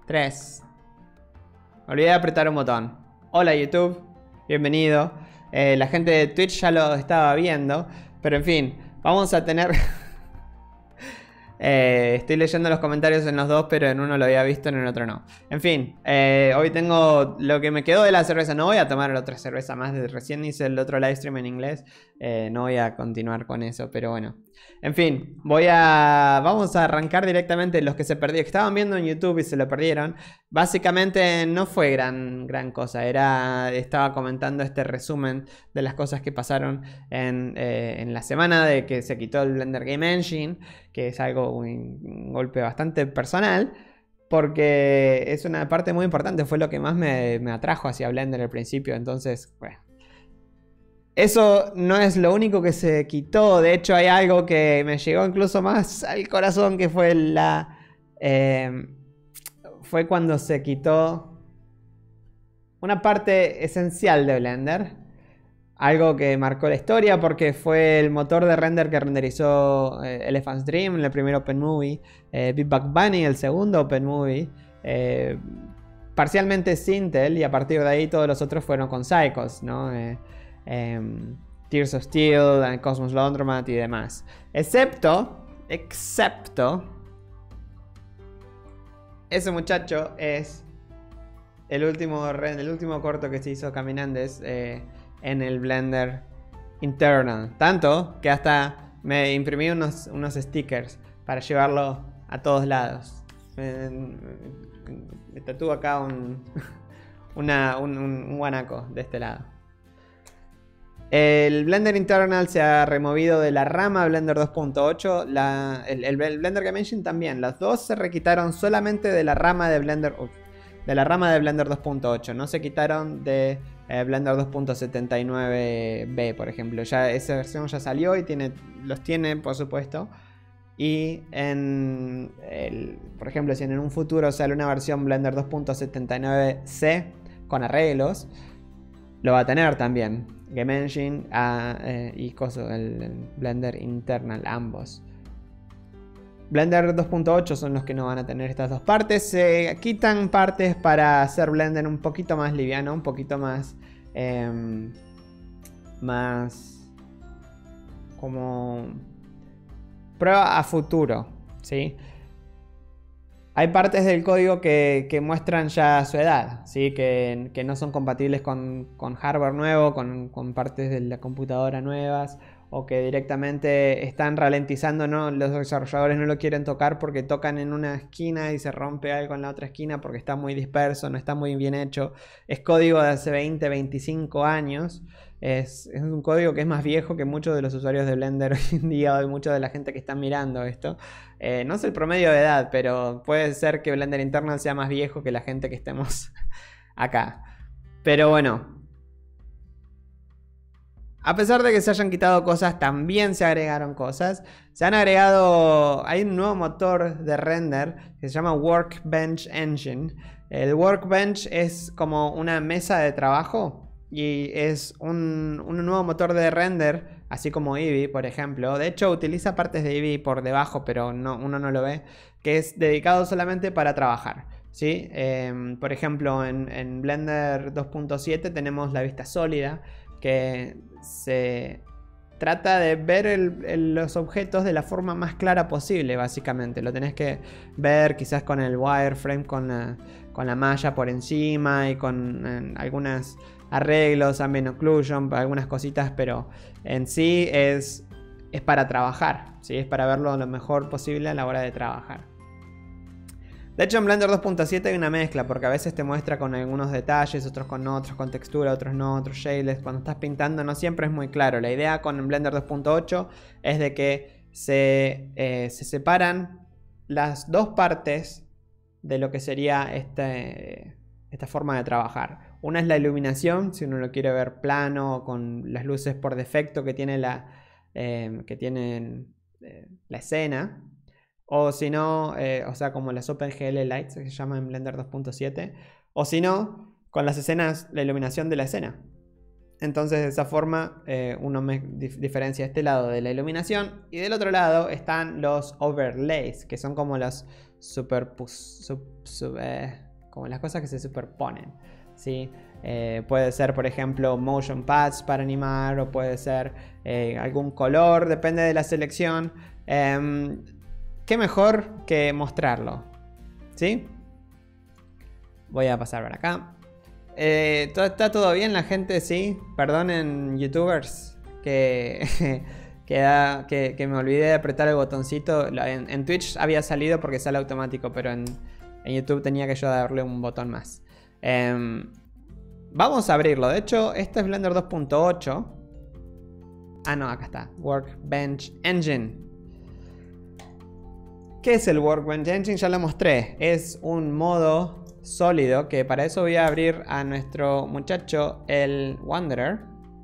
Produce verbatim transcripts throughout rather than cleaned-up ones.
tres. Olvidé de apretar un botón. Hola YouTube, bienvenido. Eh, la gente de Twitch ya lo estaba viendo, pero en fin, vamos a tener... Eh, estoy leyendo los comentarios en los dos, pero en uno lo había visto, en el otro no. En fin, eh, hoy tengo lo que me quedó de la cerveza. No voy a tomar otra cerveza más. De, recién hice el otro live stream en inglés. Eh, no voy a continuar con eso, pero bueno. En fin, voy a... Vamos a arrancar directamente los que se perdieron. Que estaban viendo en YouTube y se lo perdieron. Básicamente no fue gran, gran cosa. Era... Estaba comentando este resumen de las cosas que pasaron en, eh, en la semana de que se quitó el Blender Game Engine, que es algo, un, un golpe bastante personal, porque es una parte muy importante, fue lo que más me, me atrajo hacia Blender al principio. Entonces, bueno, eso no es lo único que se quitó. De hecho, hay algo que me llegó incluso más al corazón, que fue la eh, fue cuando se quitó una parte esencial de Blender. Algo que marcó la historia porque fue el motor de render que renderizó eh, Elephant's Dream, el primer OpenMovie, eh, Big Bang Bunny, el segundo OpenMovie, eh, parcialmente Sintel, y a partir de ahí todos los otros fueron con Cycles, ¿no? Eh, eh, Tears of Steel, Cosmos Laundromat y demás. Excepto, excepto, ese muchacho es el último, el último corto que se hizo Caminandes. Eh, en el Blender Internal. Tanto que hasta me imprimí unos, unos stickers para llevarlo a todos lados. Me, me, me tatúo acá un, una, un, un guanaco de este lado. El Blender Internal se ha removido de la rama Blender dos punto ocho. El, el, el Blender Game Engine también. Las dos se requitaron solamente de la rama de Blender... Uh, de la rama de Blender dos punto ocho. No se quitaron de eh, Blender dos punto setenta y nueve B, por ejemplo. Ya esa versión ya salió y tiene, los tiene, por supuesto. Y en el, por ejemplo, si en un futuro sale una versión Blender dos punto setenta y nueve C con arreglos, lo va a tener también Game Engine a, eh, y coso, el, el Blender Internal, ambos. Blender dos punto ocho son los que no van a tener estas dos partes. Se quitan partes para hacer Blender un poquito más liviano, un poquito más... Eh, más... como... prueba a futuro, ¿sí? Hay partes del código que, que muestran ya su edad, ¿sí? Que, que no son compatibles con, con hardware nuevo, con, con partes de la computadora nuevas, o que directamente están ralentizando, ¿no? Los desarrolladores no lo quieren tocar porque tocan en una esquina y se rompe algo en la otra esquina porque está muy disperso, no está muy bien hecho. Es código de hace veinte, veinticinco años. Es, es un código que es más viejo que muchos de los usuarios de Blender hoy en día, o mucha de la gente que está mirando esto. Eh, no sé el promedio de edad, pero puede ser que Blender Internal sea más viejo que la gente que estemos acá. Pero bueno, a pesar de que se hayan quitado cosas, también se agregaron cosas. Se han agregado... Hay un nuevo motor de render que se llama Workbench Engine. El Workbench es como una mesa de trabajo y es un, un nuevo motor de render, así como Eevee, por ejemplo. De hecho, utiliza partes de Eevee por debajo, pero no, uno no lo ve. Que es dedicado solamente para trabajar, ¿sí? Eh, por ejemplo, en, en Blender dos punto siete tenemos la vista sólida, que se trata de ver el, el, los objetos de la forma más clara posible, básicamente. Lo tenés que ver quizás con el wireframe, con la, con la malla por encima y con eh, algunos arreglos, ambient occlusion, algunas cositas, pero en sí es, es para trabajar, ¿sí? Es para verlo lo mejor posible a la hora de trabajar. De hecho, en Blender dos punto siete hay una mezcla, porque a veces te muestra con algunos detalles, otros con otros, con textura, otros no, otros shadeless. Cuando estás pintando no siempre es muy claro. La idea con Blender dos punto ocho es de que se, eh, se separan las dos partes de lo que sería este, esta forma de trabajar. Una es la iluminación, si uno lo quiere ver plano, con las luces por defecto que tiene la, eh, que tiene, eh, la escena. O si no, eh, o sea, como las OpenGL Lights que se llama en Blender dos punto siete. O si no, con las escenas, la iluminación de la escena. Entonces de esa forma eh, uno me dif diferencia este lado de la iluminación. Y del otro lado están los overlays, que son como los superpus, sub, sub, eh, como las cosas que se superponen, ¿sí? Eh, puede ser, por ejemplo, motion paths para animar, o puede ser eh, algún color, depende de la selección. Eh, ¿Qué mejor que mostrarlo? ¿Sí? Voy a pasar por acá. Eh, ¿Está todo bien la gente? Sí. Perdonen, youtubers, que, que, da, que, que me olvidé de apretar el botoncito. En, en Twitch había salido porque sale automático, pero en, en YouTube tenía que yo darle un botón más. Eh, vamos a abrirlo. De hecho, este es Blender dos punto ocho. Ah, no, acá está. Workbench Engine. ¿Qué es el Workbench Engine? Ya lo mostré. Es un modo sólido, que para eso voy a abrir a nuestro muchacho, el Wanderer,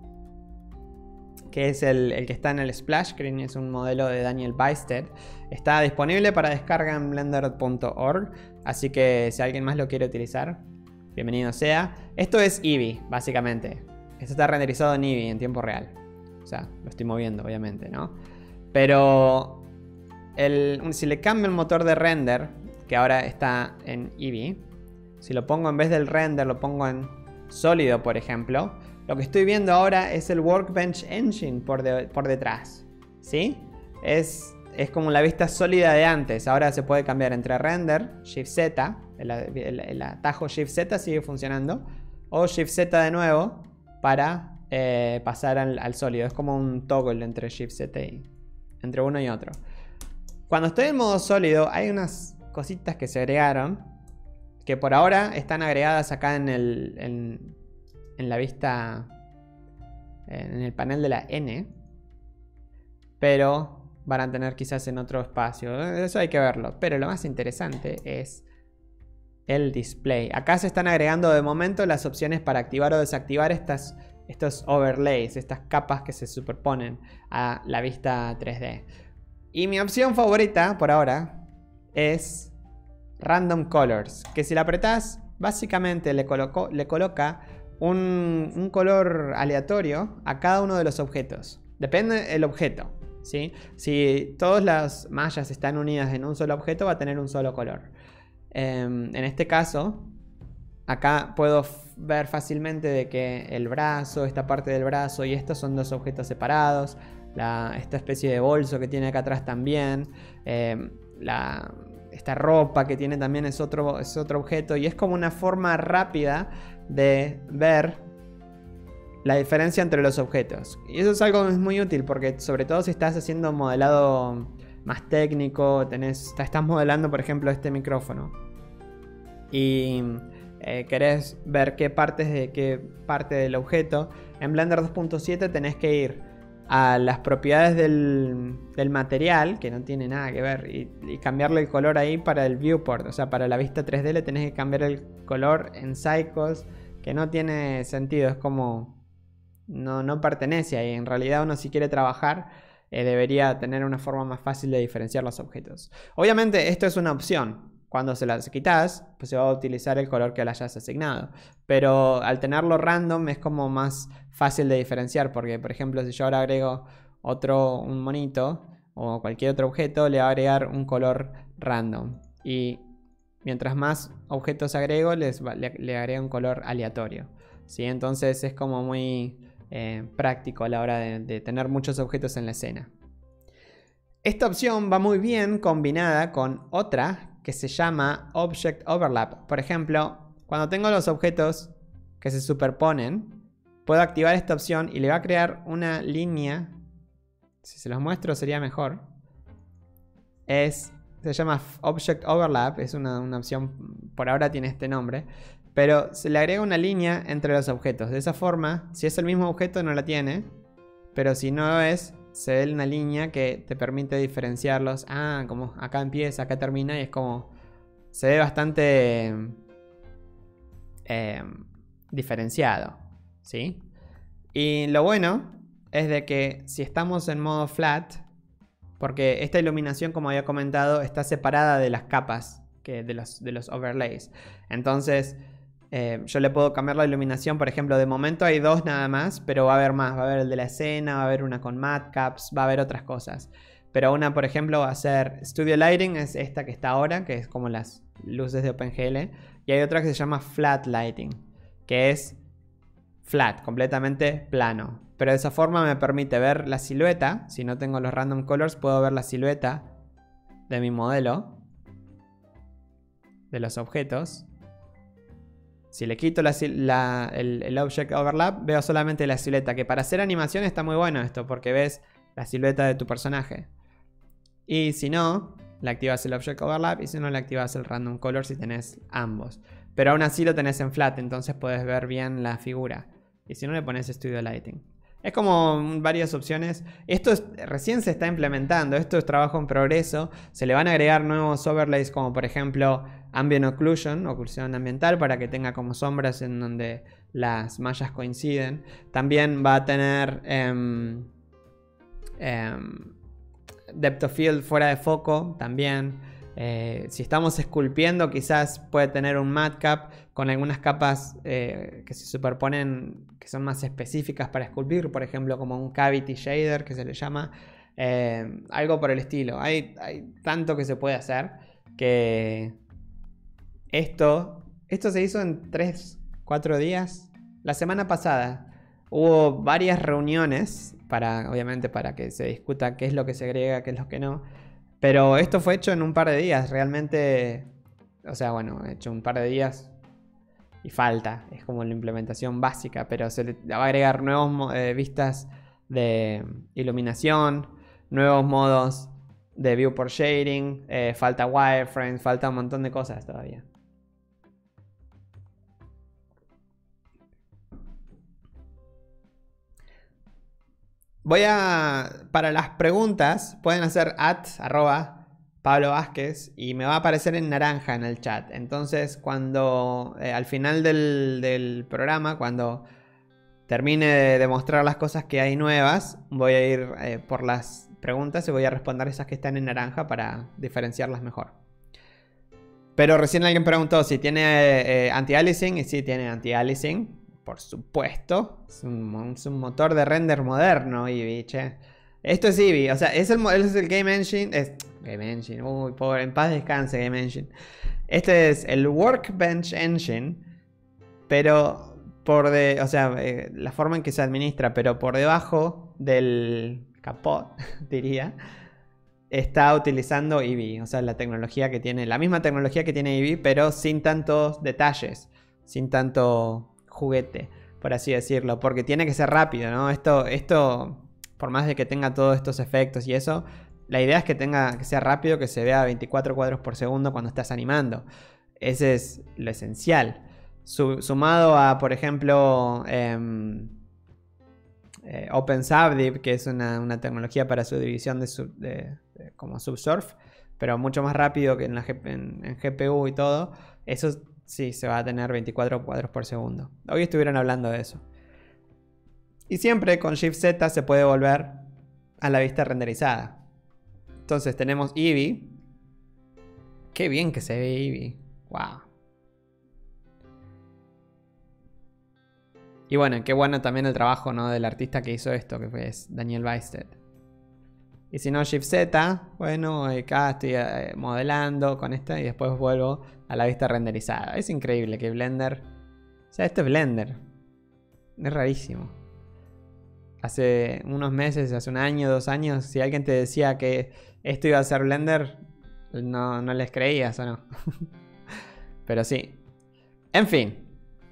que es el, el que está en el splash screen. Es un modelo de Daniel Bystad. Está disponible para descarga en blender punto org, así que si alguien más lo quiere utilizar, bienvenido sea. Esto es Eevee, básicamente. Esto está renderizado en Eevee en tiempo real. O sea, lo estoy moviendo, obviamente, ¿no? Pero el, si le cambio el motor de render, que ahora está en Eevee, si lo pongo en vez del render, lo pongo en sólido, por ejemplo, lo que estoy viendo ahora es el Workbench Engine por, de, por detrás, ¿sí? Es, es como la vista sólida de antes. Ahora se puede cambiar entre render, Shift Z, el, el, el atajo Shift Z sigue funcionando, o Shift Z de nuevo para eh, pasar al, al sólido. Es como un toggle entre Shift Z y entre uno y otro. Cuando estoy en modo sólido hay unas cositas que se agregaron, que por ahora están agregadas acá en, el, en, en la vista, en el panel de la N, pero van a tener quizás en otro espacio. Eso hay que verlo. Pero lo más interesante es el display. Acá se están agregando de momento las opciones para activar o desactivar estas, estos overlays, estas capas que se superponen a la vista tres D. Y mi opción favorita por ahora es Random Colors, que si la apretás, básicamente le, colocó, le coloca un, un color aleatorio a cada uno de los objetos. Depende del objeto, ¿sí? Si todas las mallas están unidas en un solo objeto, va a tener un solo color. Eh, en este caso, acá puedo ver fácilmente de que el brazo, esta parte del brazo y estos son dos objetos separados. La, esta especie de bolso que tiene acá atrás también. Eh, la... Esta ropa que tiene también es otro, es otro objeto. Y es como una forma rápida de ver la diferencia entre los objetos. Y eso es algo muy útil, porque sobre todo si estás haciendo modelado más técnico, tenés, estás modelando por ejemplo este micrófono y eh, querés ver qué partes de qué parte del objeto. En Blender dos punto siete tenés que ir a las propiedades del, del material, que no tiene nada que ver, y, y cambiarle el color ahí para el viewport. O sea, para la vista tres D le tenés que cambiar el color en Cycles, que no tiene sentido. Es como no, no pertenece ahí. En realidad uno, si quiere trabajar, eh, debería tener una forma más fácil de diferenciar los objetos. Obviamente esto es una opción. Cuando se las quitas, pues se va a utilizar el color que le hayas asignado. Pero al tenerlo random es como más fácil de diferenciar. Porque, por ejemplo, si yo ahora agrego otro, un monito o cualquier otro objeto, le va a agregar un color random. Y mientras más objetos agrego, les va, le, le agrega un color aleatorio, ¿sí? Entonces es como muy eh, práctico a la hora de, de tener muchos objetos en la escena. Esta opción va muy bien combinada con otra que se llama Object Overlap. Por ejemplo, cuando tengo los objetos que se superponen, puedo activar esta opción y le va a crear una línea. Si se los muestro sería mejor. Es, se llama Object Overlap, es una, una opción, por ahora tiene este nombre, pero se le agrega una línea entre los objetos. De esa forma, si es el mismo objeto no la tiene, pero si no es, se ve una línea que te permite diferenciarlos. Ah, como acá empieza, acá termina, y es como se ve bastante eh, diferenciado, ¿sí? Y lo bueno es de que si estamos en modo flat, porque esta iluminación, como había comentado, está separada de las capas que, de, los, de los overlays. Entonces, Eh, yo le puedo cambiar la iluminación, por ejemplo, de momento hay dos nada más, pero va a haber más. Va a haber el de la escena, va a haber una con matcaps, va a haber otras cosas. Pero una, por ejemplo, va a ser Studio Lighting, es esta que está ahora, que es como las luces de OpenGL. Y hay otra que se llama Flat Lighting, que es flat, completamente plano. Pero de esa forma me permite ver la silueta. Si no tengo los random colors, puedo ver la silueta de mi modelo, de los objetos. Si le quito la, la, el, el Object Overlap, veo solamente la silueta. Que para hacer animación está muy bueno esto, porque ves la silueta de tu personaje. Y si no, le activas el Object Overlap. Y si no, le activas el Random Color si tenés ambos. Pero aún así lo tenés en flat, entonces puedes ver bien la figura. Y si no, le pones Studio Lighting. Es como varias opciones. Esto es, recién se está implementando. Esto es trabajo en progreso. Se le van a agregar nuevos overlays como por ejemplo Ambient Occlusion, oclusión ambiental, para que tenga como sombras en donde las mallas coinciden. También va a tener um, um, Depth of Field fuera de foco también. Eh, si estamos esculpiendo, quizás puede tener un matcap con algunas capas eh, que se superponen, que son más específicas para esculpir, por ejemplo como un cavity shader que se le llama, eh, algo por el estilo. Hay, hay tanto que se puede hacer que esto, esto se hizo en tres, cuatro días. La semana pasada hubo varias reuniones para, obviamente, para que se discuta qué es lo que se agrega, qué es lo que no. Pero esto fue hecho en un par de días, realmente, o sea, bueno, hecho un par de días y falta, es como la implementación básica, pero se le va a agregar nuevos eh, vistas de iluminación, nuevos modos de viewport shading, eh, falta wireframes, falta un montón de cosas todavía. Voy a, para las preguntas, pueden hacer at, arroba, Pablo Vázquez, y me va a aparecer en naranja en el chat. Entonces, cuando, eh, al final del, del programa, cuando termine de demostrar las cosas que hay nuevas, voy a ir eh, por las preguntas y voy a responder esas que están en naranja para diferenciarlas mejor. Pero recién alguien preguntó si tiene eh, anti-aliasing, y sí tiene anti-aliasing. Por supuesto, es un, es un motor de render moderno, Eevee, che. Esto es Eevee, o sea, es el, es el Game Engine, es Game Engine, uy, pobre, en paz descanse Game Engine. Este es el Workbench Engine, pero por de, o sea, eh, la forma en que se administra, pero por debajo del capot, diría, está utilizando Eevee, o sea, la tecnología que tiene, la misma tecnología que tiene Eevee, pero sin tantos detalles, sin tanto juguete, por así decirlo, porque tiene que ser rápido, ¿no? Esto, esto, por más de que tenga todos estos efectos y eso, la idea es que tenga, que sea rápido, que se vea a veinticuatro cuadros por segundo cuando estás animando. Ese es lo esencial. Su, sumado a, por ejemplo, eh, eh, OpenSubDiv, que es una, una tecnología para subdivisión de, sub, de, de como Subsurf, pero mucho más rápido que en, la, en, en G P U y todo. Eso sí, se va a tener veinticuatro cuadros por segundo. Hoy estuvieron hablando de eso. Y siempre con Shift Z se puede volver a la vista renderizada. Entonces tenemos Eevee. Qué bien que se ve Eevee. Wow. Y bueno, qué bueno también el trabajo, ¿no?, del artista que hizo esto, que fue Daniel Weisted. Y si no, Shift Z, bueno, acá estoy eh, modelando con esto y después vuelvo a la vista renderizada. Es increíble que Blender... O sea, esto es Blender. Es rarísimo. Hace unos meses, hace un año, dos años, si alguien te decía que esto iba a ser Blender, no, no les creías o no. Pero sí. En fin.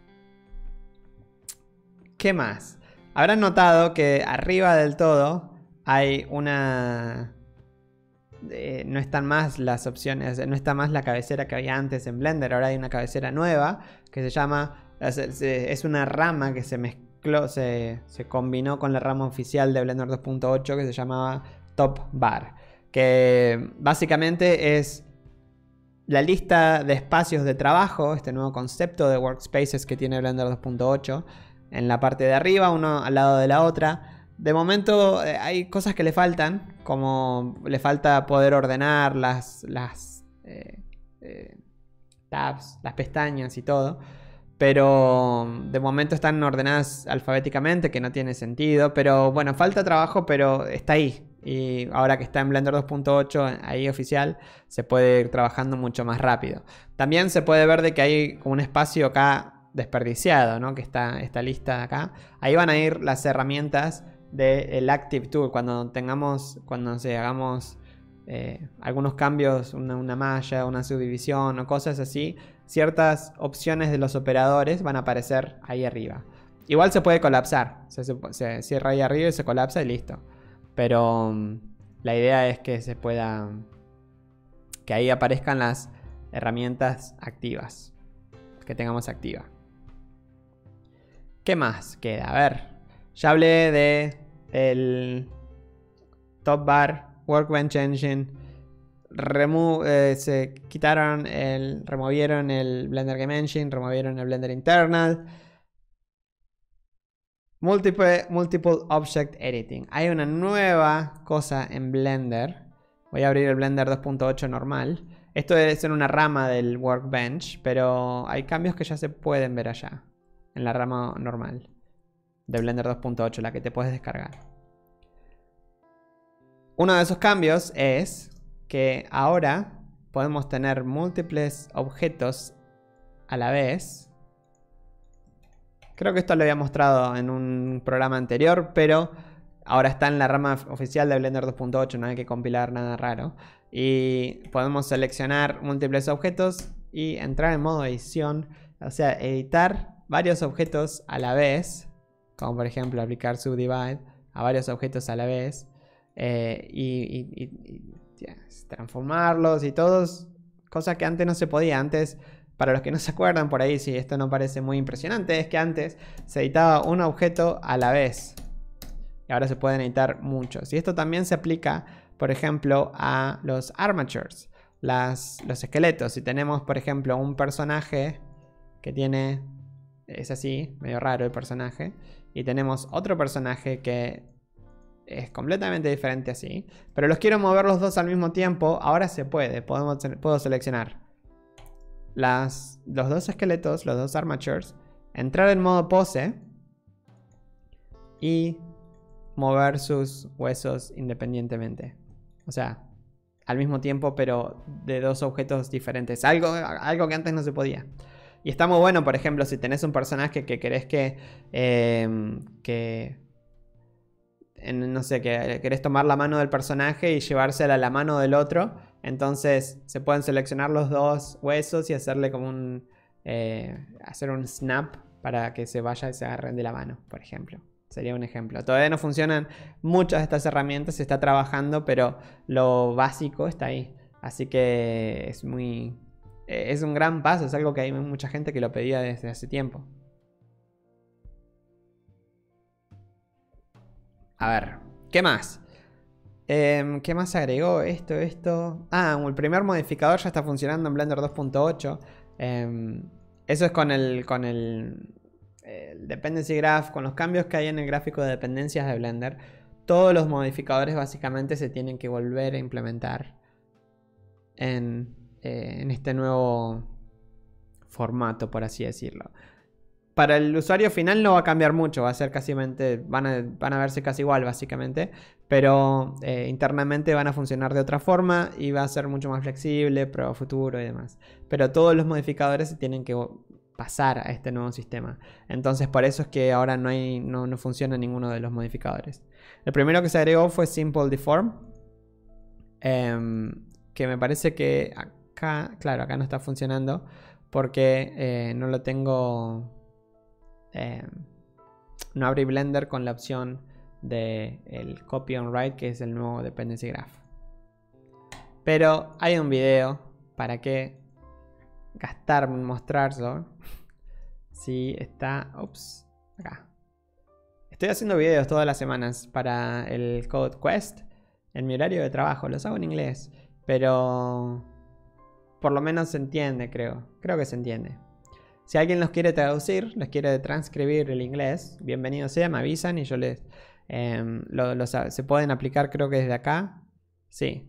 ¿Qué más? Habrán notado que arriba del todo hay una... Eh, no están más las opciones, no está más la cabecera que había antes en Blender. Ahora hay una cabecera nueva que se llama... Es una rama que se mezcló, se, se combinó con la rama oficial de Blender dos punto ocho que se llamaba Top Bar. Que básicamente es la lista de espacios de trabajo, este nuevo concepto de workspaces que tiene Blender dos punto ocho. En la parte de arriba, uno al lado de la otra. De momento eh, hay cosas que le faltan, como le falta poder ordenar las, las eh, eh, tabs, las pestañas y todo. pero de momento están ordenadas alfabéticamente, que no tiene sentido. Pero bueno, falta trabajo, pero está ahí. Y ahora que está en Blender dos punto ocho ahí oficial, se puede ir trabajando mucho más rápido. También se puede ver de que hay como un espacio acá desperdiciado, ¿no? Que está esta lista acá. Ahí van a ir las herramientas del Active Tool. Cuando tengamos, cuando no sé, hagamos eh, algunos cambios, una, una malla, una subdivisión o cosas así, ciertas opciones de los operadores van a aparecer ahí arriba. Igual se puede colapsar. O sea, se, se cierra ahí arriba y se colapsa y listo. Pero um, la idea es que se pueda, que ahí aparezcan las herramientas activas, que tengamos activa. ¿Qué más queda? A ver, ya hablé de el Top Bar, Workbench Engine. Remo eh, se quitaron el, removieron el Blender Game Engine, removieron el Blender Internal. Multiple, multiple Object Editing. Hay una nueva cosa en Blender. Voy a abrir el Blender dos punto ocho normal. Esto debe ser una rama del Workbench, pero hay cambios que ya se pueden ver allá, en la rama normal de Blender dos punto ocho, la que te puedes descargar. Uno de esos cambios es que ahora podemos tener múltiples objetos a la vez. Creo que esto lo había mostrado en un programa anterior, pero ahora está en la rama oficial de Blender dos punto ocho, no hay que compilar nada raro. Y podemos seleccionar múltiples objetos y entrar en modo edición, o sea, editar varios objetos a la vez, como por ejemplo aplicar subdivide a varios objetos a la vez, eh, y, y, y, y yeah, transformarlos y todos, cosas que antes no se podía. Antes, para los que no se acuerdan por ahí, si esto no parece muy impresionante, es que antes se editaba un objeto a la vez. Y ahora se pueden editar muchos. Y esto también se aplica, por ejemplo, a los armatures, las, los esqueletos. Si tenemos, por ejemplo, un personaje que tiene... es así, medio raro el personaje. Y tenemos otro personaje que es completamente diferente así. Pero los quiero mover los dos al mismo tiempo. Ahora se puede. Podemos, puedo seleccionar Las, los dos esqueletos, los dos armatures, entrar en modo pose y mover sus huesos independientemente. O sea, al mismo tiempo, pero de dos objetos diferentes. Algo, algo que antes no se podía. Y está muy bueno, por ejemplo, si tenés un personaje que querés que... Eh, que en, no sé, que querés tomar la mano del personaje y llevársela a la mano del otro. Entonces se pueden seleccionar los dos huesos y hacerle como un... Eh, hacer un snap para que se vaya y se agarren de la mano, por ejemplo. Sería un ejemplo. Todavía no funcionan muchas de estas herramientas, se está trabajando, pero lo básico está ahí. Así que es muy... es un gran paso, es algo que hay mucha gente que lo pedía desde hace tiempo. A ver, ¿qué más? Eh, ¿Qué más se agregó? Esto, esto... Ah, el primer modificador ya está funcionando en Blender dos punto ocho. Eh, eso es con el... con el el Dependency Graph, con los cambios que hay en el gráfico de dependencias de Blender. Todos los modificadores básicamente se tienen que volver a implementar en, eh, en este nuevo formato, por así decirlo. Para el usuario final no va a cambiar mucho, va a ser casi, van a, van a verse casi igual básicamente, pero eh, internamente van a funcionar de otra forma y va a ser mucho más flexible, prueba futuro y demás. Pero todos los modificadores se tienen que pasar a este nuevo sistema. Entonces por eso es que ahora no, hay, no, no funciona ninguno de los modificadores. El primero que se agregó fue Simple Deform, eh, que me parece que acá, claro, acá no está funcionando porque eh, no lo tengo... Eh, no abrí Blender con la opción de el Copy on Write, que es el nuevo Dependency Graph. Pero hay un video para que gastar en mostrarlo. Si está... Ups, acá. Estoy haciendo videos todas las semanas para el Code Quest en mi horario de trabajo. Los hago en inglés, pero por lo menos se entiende, creo. Creo que se entiende. Si alguien los quiere traducir, los quiere transcribir el inglés, bienvenido sea, me avisan y yo les... Eh, lo, lo, se pueden aplicar, creo que desde acá. Sí.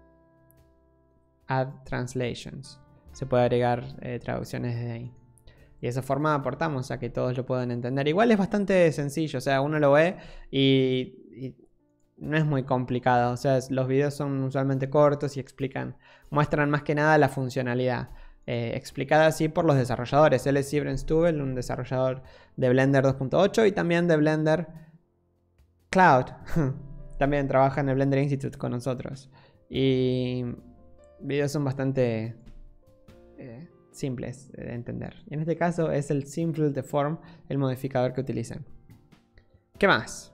Add translations. Se puede agregar eh, traducciones desde ahí. Y de esa forma aportamos a que todos lo puedan entender. Igual es bastante sencillo, o sea, uno lo ve y, y no es muy complicado. O sea, los videos son usualmente cortos y explican, muestran más que nada la funcionalidad. Eh, explicada así por los desarrolladores. Él es Sybren Stubel, un desarrollador de Blender dos punto ocho y también de Blender Cloud. También trabaja en el Blender Institute con nosotros. Y videos son bastante eh, simples de entender. Y en este caso es el Simple Deform, el modificador que utilizan. ¿Qué más?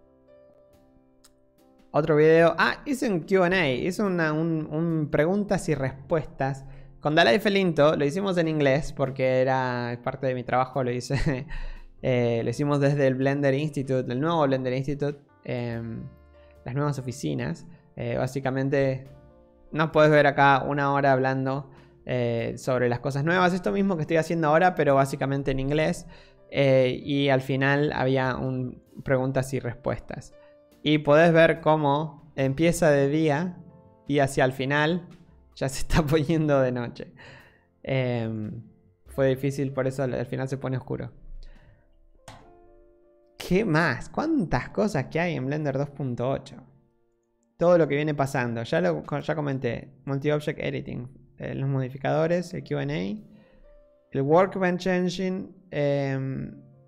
Otro video. Ah, hice un Q and A. Hice una, un, un preguntas y respuestas. Con Dalai Felinto lo hicimos en inglés porque era parte de mi trabajo. Lo hice. eh, lo hicimos desde el Blender Institute, el nuevo Blender Institute. Eh, las nuevas oficinas. Eh, básicamente nos puedes ver acá una hora hablando eh, sobre las cosas nuevas. Esto mismo que estoy haciendo ahora, pero básicamente en inglés. Eh, y al final había un preguntas y respuestas. Y podés ver cómo empieza de día y hacia el final ya se está poniendo de noche. Eh, fue difícil, por eso al final se pone oscuro. ¿Qué más? ¿Cuántas cosas que hay en Blender dos punto ocho? Todo lo que viene pasando. Ya lo ya comenté. Multi-Object Editing. Eh, los modificadores, el Q and A. El Workbench Engine. Eh,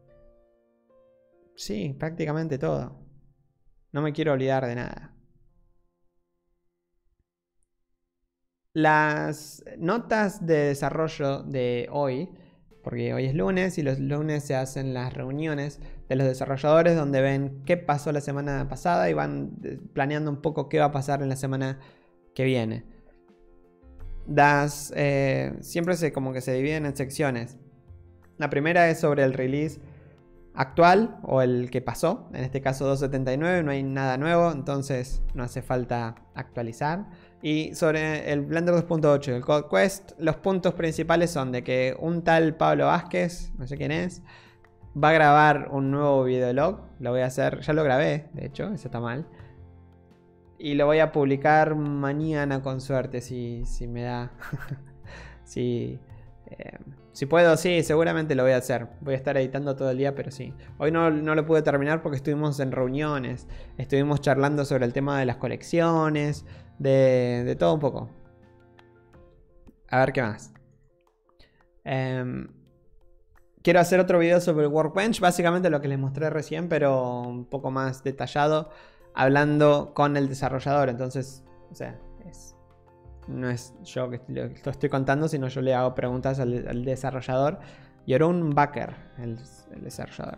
sí, prácticamente todo. No me quiero olvidar de nada. Las notas de desarrollo de hoy, porque hoy es lunes y los lunes se hacen las reuniones de los desarrolladores donde ven qué pasó la semana pasada y van planeando un poco qué va a pasar en la semana que viene. Das, eh, siempre se, como que se dividen en secciones. La primera es sobre el release actual o el que pasó, en este caso dos punto setenta y nueve, no hay nada nuevo, entonces no hace falta actualizar. Y sobre el Blender dos punto ocho, el Code Quest, los puntos principales son de que un tal Pablo Vázquez, no sé quién es, va a grabar un nuevo videolog. Lo voy a hacer, ya lo grabé, de hecho, eso está mal. Y lo voy a publicar mañana con suerte, si, si me da. si... Eh, si puedo, sí, seguramente lo voy a hacer. Voy a estar editando todo el día, pero sí. Hoy no, no lo pude terminar porque estuvimos en reuniones. Estuvimos charlando sobre el tema de las colecciones. De, de todo un poco. A ver qué más. Eh, quiero hacer otro video sobre el Workbench. Básicamente lo que les mostré recién, pero un poco más detallado. Hablando con el desarrollador. Entonces, o sea, es... No es yo que lo, lo estoy contando, sino yo le hago preguntas al, al desarrollador. Y ahora un backer, el, el desarrollador.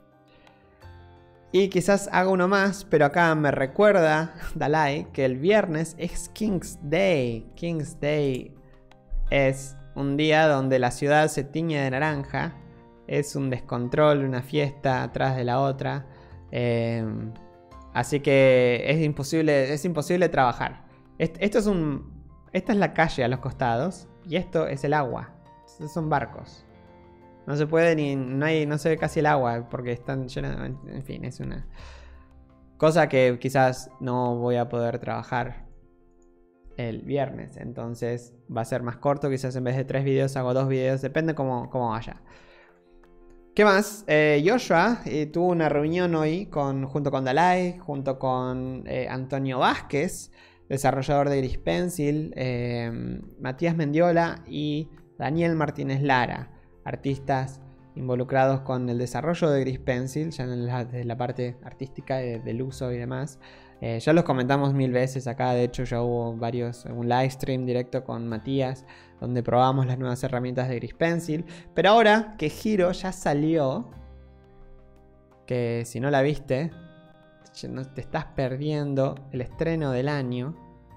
Y quizás haga uno más, pero acá me recuerda Dalai que el viernes es King's Day. King's Day es un día donde la ciudad se tiñe de naranja. Es un descontrol, una fiesta atrás de la otra. Eh, así que es imposible, es imposible trabajar. Esto es un... Esta es la calle a los costados y esto es el agua. Estos son barcos. No se puede ni... No, hay, no se ve casi el agua porque están llenas... En fin, es una cosa que quizás no voy a poder trabajar el viernes. Entonces va a ser más corto. Quizás en vez de tres videos hago dos videos. Depende cómo, cómo vaya. ¿Qué más? Eh, Joshua eh, tuvo una reunión hoy con, junto con Dalai, junto con eh, Antonio Vázquez, desarrollador de Gris Pencil, eh, Matías Mendiola y Daniel Martínez Lara, artistas involucrados con el desarrollo de Gris Pencil, ya en la, desde la parte artística de, del uso y demás. Eh, ya los comentamos mil veces acá, de hecho ya hubo varios, un live stream directo con Matías, donde probamos las nuevas herramientas de Gris Pencil. Pero ahora que Hiro ya salió, que si no la viste... te estás perdiendo el estreno del año.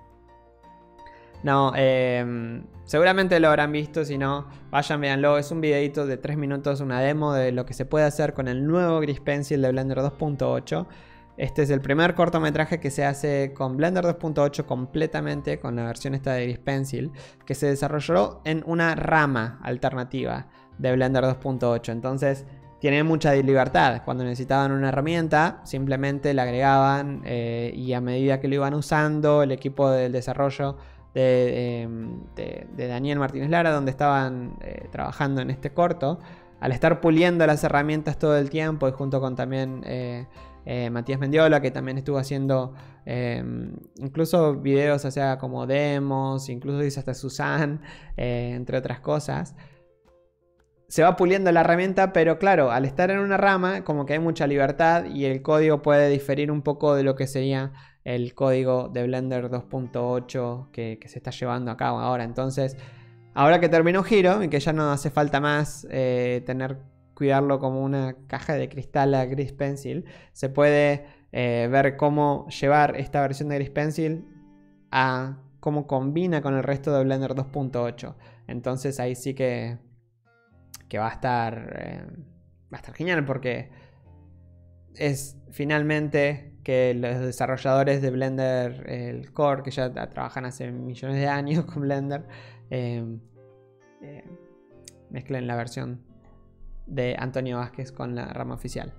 No, eh, seguramente lo habrán visto. Si no, vayan, véanlo. Es un videito de tres minutos, una demo de lo que se puede hacer con el nuevo Gris Pencil de Blender dos punto ocho. Este es el primer cortometraje que se hace con Blender dos punto ocho completamente, con la versión esta de Gris Pencil, que se desarrolló en una rama alternativa de Blender dos punto ocho. Entonces... tienen mucha libertad. Cuando necesitaban una herramienta, simplemente la agregaban eh, y a medida que lo iban usando, el equipo del desarrollo de, de, de Daniel Martínez Lara, donde estaban eh, trabajando en este corto. Al estar puliendo las herramientas todo el tiempo, y junto con también eh, eh, Matías Mendiola, que también estuvo haciendo eh, incluso videos, o sea, como demos, incluso dice hasta Susan, eh, entre otras cosas. Se va puliendo la herramienta, pero claro, al estar en una rama, como que hay mucha libertad y el código puede diferir un poco de lo que sería el código de Blender dos punto ocho que, que se está llevando a cabo ahora. Entonces, ahora que terminó Hero y que ya no hace falta más eh, tener cuidarlo como una caja de cristal a Grease Pencil, se puede eh, ver cómo llevar esta versión de Grease Pencil a cómo combina con el resto de Blender dos punto ocho. Entonces ahí sí que, que va a estar eh, va a estar genial, porque es finalmente que los desarrolladores de Blender, el Core, que ya trabajan hace millones de años con Blender, eh, eh, mezclen la versión de Antonio Vázquez con la rama oficial.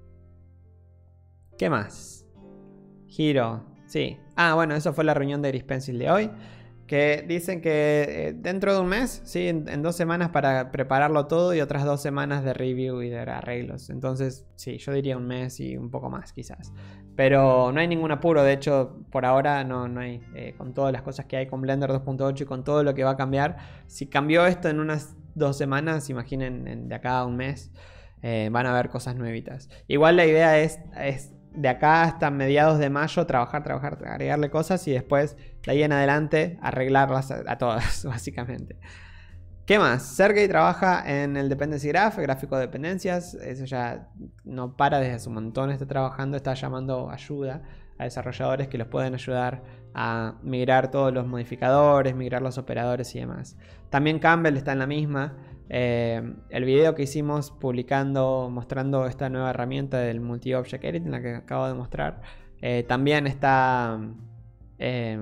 ¿Qué más? Hero, sí. Ah, bueno, eso fue la reunión de Grease Pencil de hoy. Que dicen que eh, dentro de un mes, sí, en, en dos semanas para prepararlo todo y otras dos semanas de review y de arreglos. Entonces, sí, yo diría un mes y un poco más quizás. Pero no hay ningún apuro, de hecho, por ahora no, no hay. Eh, con todas las cosas que hay con Blender dos punto ocho y con todo lo que va a cambiar. Si cambió esto en unas dos semanas, imaginen en, de acá a un mes, eh, van a haber cosas nuevitas. Igual la idea es... es de acá hasta mediados de mayo trabajar, trabajar, agregarle cosas y después de ahí en adelante arreglarlas a, a todas, básicamente. ¿Qué más? Sergey trabaja en el Dependency Graph, gráfico de dependencias. Eso ya no para, desde hace un montón está trabajando, está llamando ayuda a desarrolladores que los pueden ayudar a migrar todos los modificadores, migrar los operadores y demás. También Campbell está en la misma. Eh, el video que hicimos publicando, mostrando esta nueva herramienta del Multi-Object Edit, en la que acabo de mostrar, eh, también está... Eh,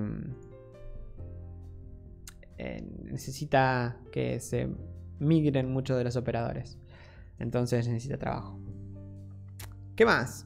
eh, necesita que se migren muchos de los operadores. Entonces necesita trabajo. ¿Qué más?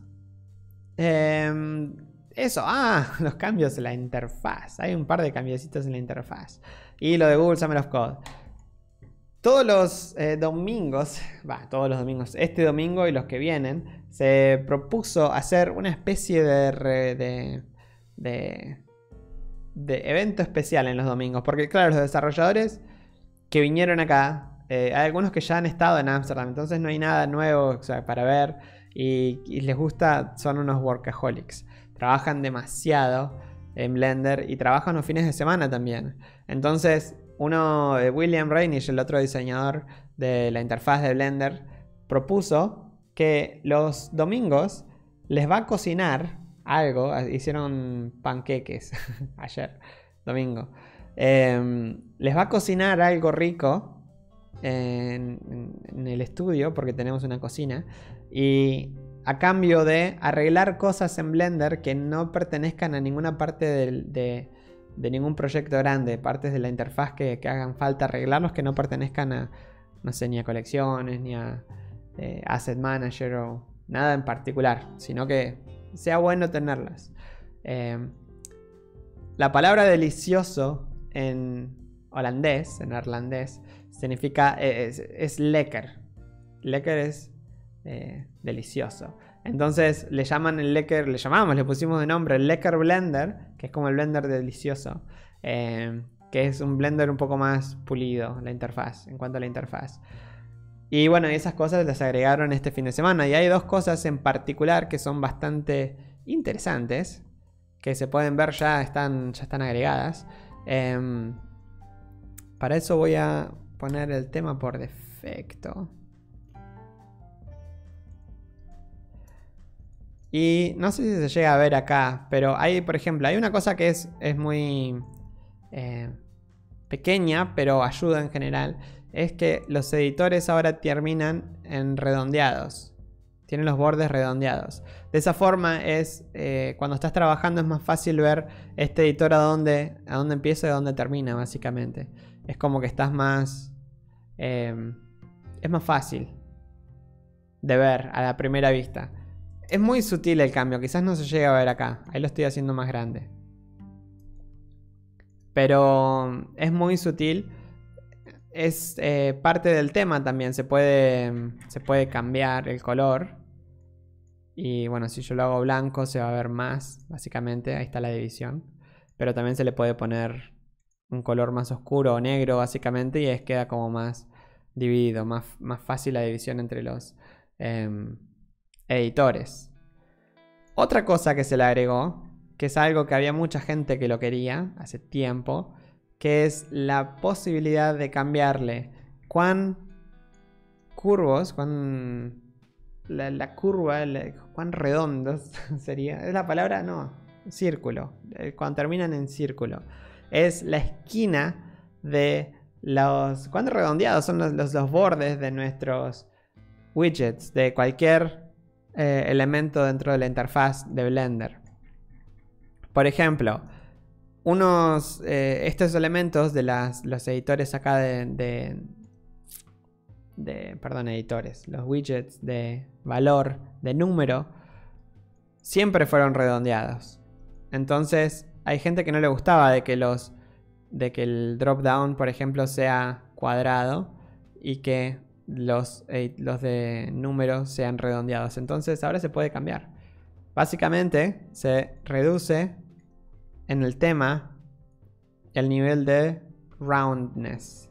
Eh, eso, ah, los cambios en la interfaz. Hay un par de cambiecitos en la interfaz. Y lo de Google Summer of Code. Todos los eh, domingos, va, todos los domingos, este domingo y los que vienen, se propuso hacer una especie de, de, de, de evento especial en los domingos. Porque claro, los desarrolladores que vinieron acá, eh, hay algunos que ya han estado en Ámsterdam, entonces no hay nada nuevo, o sea, para ver. Y, y les gusta, son unos workaholics. Trabajan demasiado en Blender y trabajan los fines de semana también. Entonces... Uno, William Reinisch, el otro diseñador de la interfaz de Blender, propuso que los domingos les va a cocinar algo. Hicieron panqueques ayer, domingo. Eh, les va a cocinar algo rico en, en, en el estudio, porque tenemos una cocina. Y a cambio de arreglar cosas en Blender que no pertenezcan a ninguna parte del... de de ningún proyecto grande, partes de la interfaz que, que hagan falta arreglarlos, que no pertenezcan a, no sé, ni a colecciones, ni a eh, Asset Manager o nada en particular, sino que sea bueno tenerlas. Eh, la palabra delicioso en holandés, en neerlandés, significa, eh, es, es lekker. Lekker es eh, delicioso. Entonces le llaman el lekker, le llamamos, le pusimos de nombre el Lekker Blender, que es como el Blender delicioso, eh, que es un Blender un poco más pulido, la interfaz, en cuanto a la interfaz. Y bueno, esas cosas las agregaron este fin de semana. Y hay dos cosas en particular que son bastante interesantes, que se pueden ver ya, están, ya están agregadas. Eh, para eso voy a poner el tema por defecto. Y no sé si se llega a ver acá, pero hay, por ejemplo, hay una cosa que es, es muy eh, pequeña, pero ayuda en general. Es que los editores ahora terminan en redondeados. Tienen los bordes redondeados. De esa forma es, eh, cuando estás trabajando es más fácil ver este editor a dónde, a dónde empieza y a dónde termina, básicamente. Es como que estás más... Eh, es más fácil de ver a la primera vista. Es muy sutil el cambio, quizás no se llega a ver acá. Ahí lo estoy haciendo más grande. pero es muy sutil. Es eh, parte del tema también. Se puede, se puede cambiar el color. Y bueno, si yo lo hago blanco se va a ver más, básicamente. Ahí está la división. Pero también se le puede poner un color más oscuro o negro, básicamente. Y es queda como más dividido, más, más fácil la división entre los eh, editores. Otra cosa que se le agregó, que es algo que había mucha gente que lo quería hace tiempo, que es la posibilidad de cambiarle cuán curvos, cuán la, la curva, la, cuán redondos sería, es la palabra, no, círculo, cuando terminan en círculo, es la esquina de los, cuán redondeados son los, los, los bordes de nuestros widgets, de cualquier eh, elemento dentro de la interfaz de Blender. Por ejemplo, unos eh, estos elementos de las, los editores acá de, de, de perdón, editores, los widgets de valor, de número, siempre fueron redondeados. Entonces hay gente que no le gustaba de que los de que el drop down, por ejemplo, sea cuadrado y que los, eh, los de número sean redondeados. Entonces ahora se puede cambiar. Básicamente se reduce en el tema el nivel de roundness.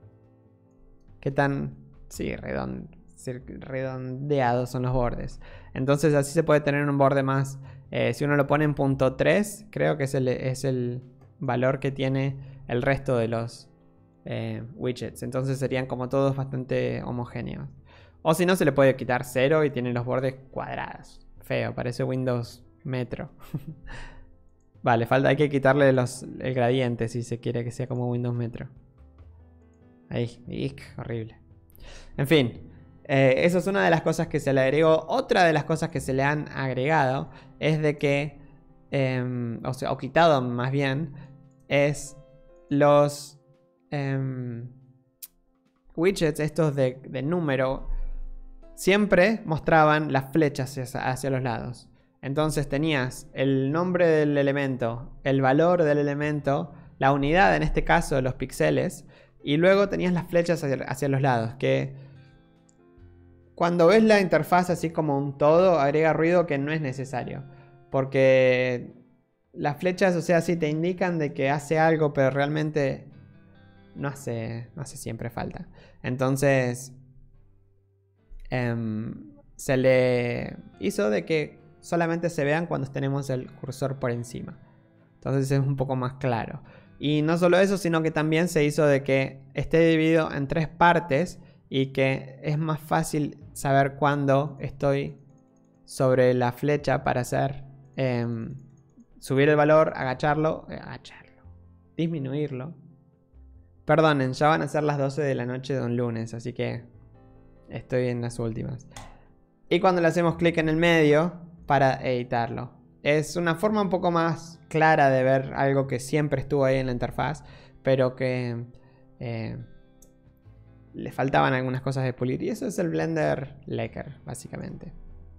¿Qué tan sí, redond, redondeados son los bordes? Entonces así se puede tener un borde más. Eh, si uno lo pone en punto tres, creo que es el, es el valor que tiene el resto de los eh, widgets. Entonces serían como todos bastante homogéneos. O si no, se le puede quitar cero y tiene los bordes cuadrados. Feo, parece Windows Metro. Vale, falta, hay que quitarle los, el gradiente si se quiere que sea como Windows Metro. Ahí, ick, horrible. En fin, eh, eso es una de las cosas que se le agregó. Otra de las cosas que se le han agregado es de que, eh, o sea, o quitado más bien, es los eh, widgets estos de, de número. Siempre mostraban las flechas hacia, hacia los lados. Entonces tenías el nombre del elemento, el valor del elemento, la unidad, en este caso los píxeles, y luego tenías las flechas hacia, hacia los lados, que cuando ves la interfaz así como un todo, agrega ruido que no es necesario, porque las flechas, o sea, sí te indican de que hace algo, pero realmente no hace, no hace siempre falta. Entonces eh, se le hizo de que solamente se vean cuando tenemos el cursor por encima. Entonces es un poco más claro. Y no solo eso, sino que también se hizo de que esté dividido en tres partes y que es más fácil saber cuándo estoy sobre la flecha para hacer eh, subir el valor, agacharlo, eh, agacharlo, disminuirlo. Perdonen, ya van a ser las doce de la noche de un lunes, así que estoy en las últimas. Y cuando le hacemos clic en el medio para editarlo. Es una forma un poco más clara de ver algo que siempre estuvo ahí en la interfaz, pero que eh, le faltaban algunas cosas de pulir. Y eso es el Blender Laker, básicamente.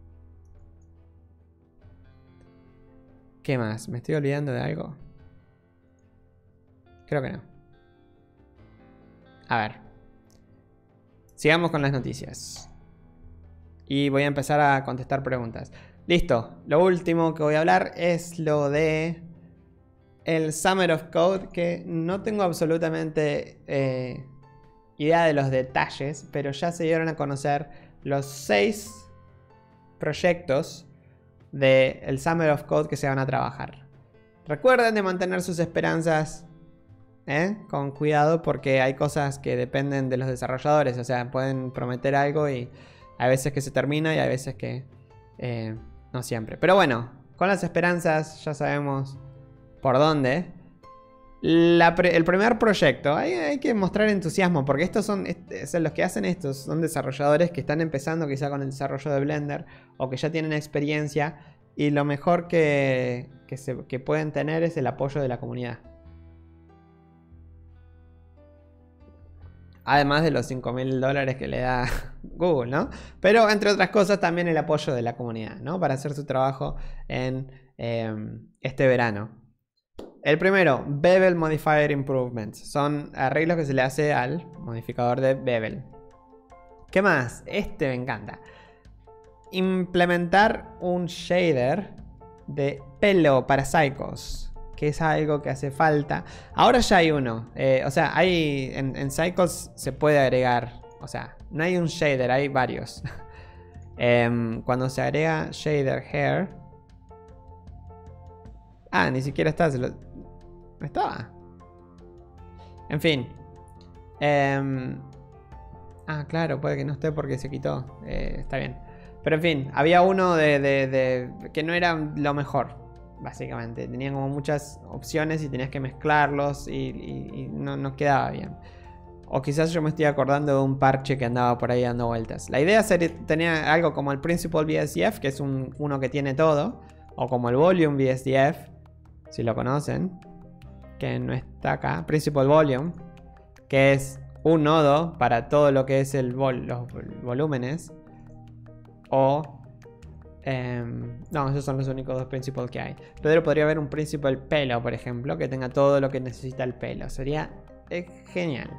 ¿Qué más? ¿Me estoy olvidando de algo? Creo que no. A ver. Sigamos con las noticias. Y voy a empezar a contestar preguntas. Listo, lo último que voy a hablar es lo de el Summer of Code, que no tengo absolutamente eh, idea de los detalles, pero ya se dieron a conocer los seis proyectos del Summer of Code que se van a trabajar. Recuerden de mantener sus esperanzas ¿eh? con cuidado, porque hay cosas que dependen de los desarrolladores, o sea, pueden prometer algo y hay veces que se termina y hay veces que... Eh, no siempre. Pero bueno, con las esperanzas ya sabemos por dónde. La pre el primer proyecto. Hay, hay que mostrar entusiasmo. Porque estos son, este, son los que hacen estos. Son desarrolladores que están empezando quizá con el desarrollo de Blender. O que ya tienen experiencia. Y lo mejor que, que, se, que pueden tener es el apoyo de la comunidad. Además de los cinco mil dólares que le da Google, ¿no? Pero entre otras cosas también el apoyo de la comunidad, ¿no? Para hacer su trabajo en eh, este verano. El primero, Bevel Modifier Improvements. Son arreglos que se le hace al modificador de Bevel. ¿Qué más? Este me encanta. Implementar un shader de pelo para Cycles, que es algo que hace falta. Ahora ya hay uno. Eh, o sea, hay en, en Cycles se puede agregar. O sea, no hay un shader, hay varios. eh, cuando se agrega shader hair. Ah, ni siquiera está. Se lo... ¿No estaba? En fin. Eh, ah, claro, puede que no esté porque se quitó. Eh, está bien. Pero en fin, había uno de, de, de que no era lo mejor, básicamente. Tenían como muchas opciones y tenías que mezclarlos y, y, y no, no quedaba bien. O quizás yo me estoy acordando de un parche que andaba por ahí dando vueltas. La idea sería, tenía algo como el Principal V S D F, que es un, uno que tiene todo. O como el Volume V S D F, si lo conocen, que no está acá. Principal Volume, que es un nodo para todo lo que es el vol los volúmenes. O... Eh, no, esos son los únicos dos principal que hay. Pero podría haber un principal pelo, por ejemplo, que tenga todo lo que necesita el pelo. Sería eh, genial.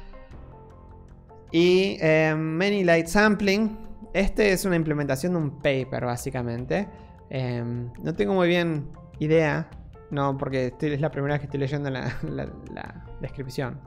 Y eh, Many Light Sampling. Este es una implementación de un paper, básicamente. Eh, no tengo muy bien idea. No, porque estoy, es la primera vez que estoy leyendo la, la, la descripción.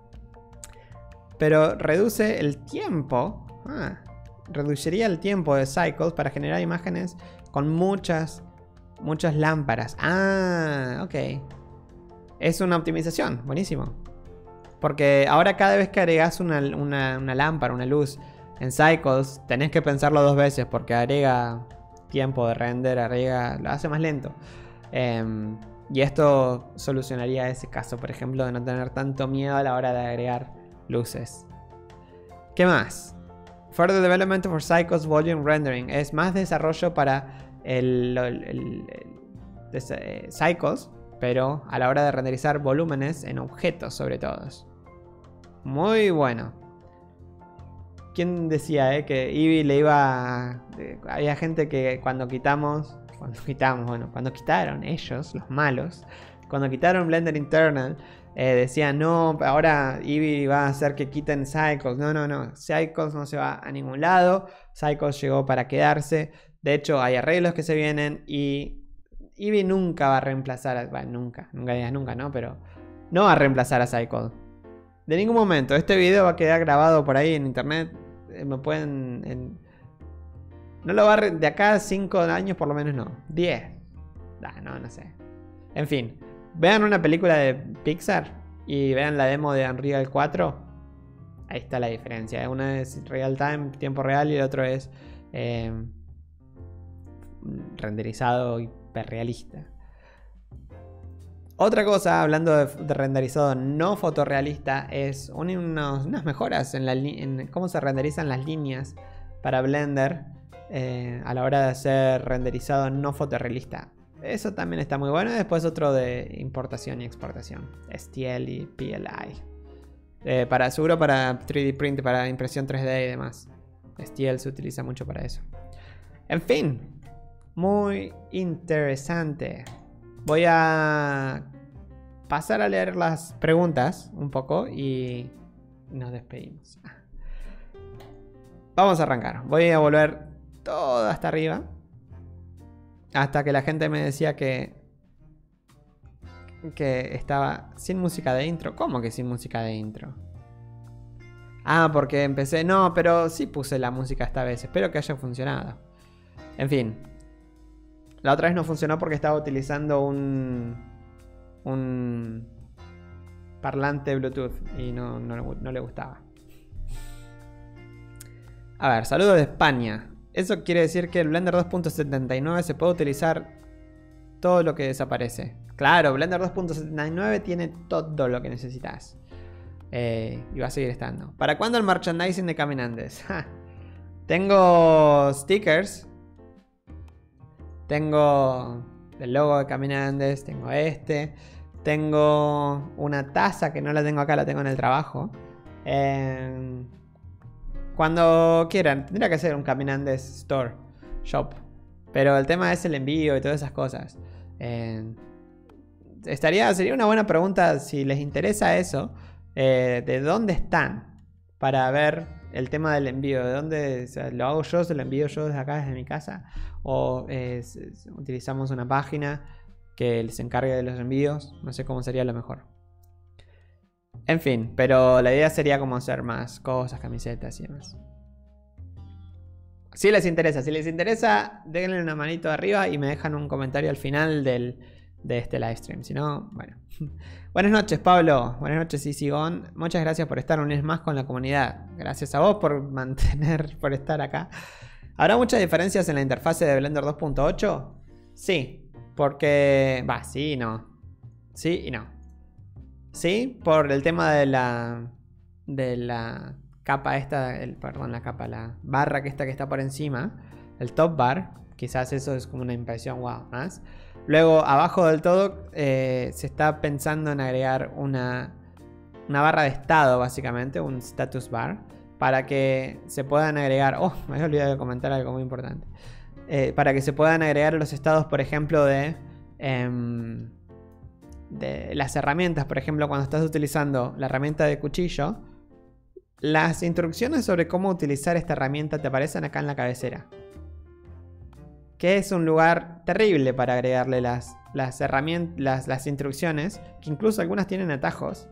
Pero reduce el tiempo. Ah, reduciría el tiempo de Cycles para generar imágenes con muchas, muchas lámparas. Ah, ok. Es una optimización, buenísimo. Porque ahora cada vez que agregas una, una, una lámpara, una luz en Cycles, tenés que pensarlo dos veces porque agrega tiempo de render, agrega, lo hace más lento. Eh, y esto solucionaría ese caso, por ejemplo, de no tener tanto miedo a la hora de agregar luces. ¿Qué más? Further Development for Cycles Volume Rendering. Es más desarrollo para el, el, el, el de, Cycles, pero a la hora de renderizar volúmenes en objetos sobre todo. Muy bueno. ¿Quién decía eh, que Eevee le iba a... Había gente que cuando quitamos... Cuando quitamos, bueno, cuando quitaron ellos, los malos, cuando quitaron Blender Internal, eh, decían, no, ahora Eevee va a hacer que quiten Cycles. No, no, no, Cycles no se va a ningún lado. Cycles llegó para quedarse. De hecho, hay arreglos que se vienen y Eevee nunca va a reemplazar, a, bueno, nunca, nunca digas nunca, ¿no? Pero no va a reemplazar a Cycles. De ningún momento. Este video va a quedar grabado por ahí en internet. Eh, me pueden... En, no lo va a... De acá a cinco años por lo menos no. diez. Ah, no, no sé. En fin. Vean una película de Pixar y vean la demo de Unreal cuatro. Ahí está la diferencia. Una es real time, tiempo real, y el otro es eh, renderizado hiperrealista. Otra cosa, hablando de, de renderizado no fotorrealista, es un, unos, unas mejoras en, la, en cómo se renderizan las líneas para Blender eh, a la hora de hacer renderizado no fotorrealista. Eso también está muy bueno. Y después otro de importación y exportación, S T L y P L I. Eh, para, seguro para tres D print, para impresión tres D y demás. S T L se utiliza mucho para eso. En fin, muy interesante. Voy a pasar a leer las preguntas un poco y nos despedimos. Vamos a arrancar. Voy a volver todo hasta arriba. Hasta que la gente me decía que que estaba sin música de intro. ¿Cómo que sin música de intro? Ah, porque empecé... No, pero sí puse la música esta vez. Espero que haya funcionado. En fin. La otra vez no funcionó porque estaba utilizando un... Un... parlante Bluetooth. Y no, no, no le gustaba. A ver, saludos de España. Eso quiere decir que el Blender dos punto setenta y nueve se puede utilizar todo lo que desaparece. Claro, Blender dos punto setenta y nueve tiene todo lo que necesitas. Eh, y va a seguir estando. ¿Para cuándo el merchandising de Caminandes? Tengo stickers. Tengo el logo de Caminandes. Tengo este. Tengo una taza que no la tengo acá, la tengo en el trabajo. Eh, cuando quieran. Tendría que ser un Caminandes Store. Shop. Pero el tema es el envío y todas esas cosas. Eh, estaría, sería una buena pregunta si les interesa eso. Eh, ¿De dónde están? Para ver el tema del envío. ¿De dónde? O sea, ¿lo hago yo? ¿Se lo envío yo desde acá, desde mi casa? ¿O eh, utilizamos una página que les encargue de los envíos? No sé cómo sería lo mejor. En fin, pero la idea sería como hacer más cosas, camisetas y demás. Si les interesa, si les interesa, denle una manito arriba y me dejan un comentario al final del, de este livestream. Si no, bueno. Buenas noches, Pablo. Buenas noches, Isigón. Muchas gracias por estar un mes más con la comunidad. Gracias a vos por mantener, por estar acá. ¿Habrá muchas diferencias en la interfase de Blender dos punto ocho? Sí, porque... Va, sí y no. Sí y no. Sí, por el tema de la... De la capa esta, el, perdón, la capa, la barra que está, que está por encima. El top bar. Quizás eso es como una impresión, wow, más. Luego, abajo del todo, eh, se está pensando en agregar una, una barra de estado, básicamente, un status bar, para que se puedan agregar... Oh, me había olvidado de comentar algo muy importante. Eh, para que se puedan agregar los estados, por ejemplo, de, eh, de las herramientas. Por ejemplo, cuando estás utilizando la herramienta de cuchillo, las instrucciones sobre cómo utilizar esta herramienta te aparecen acá en la cabecera. Que es un lugar terrible para agregarle las, las herramientas, las, las instrucciones, que incluso algunas tienen atajos.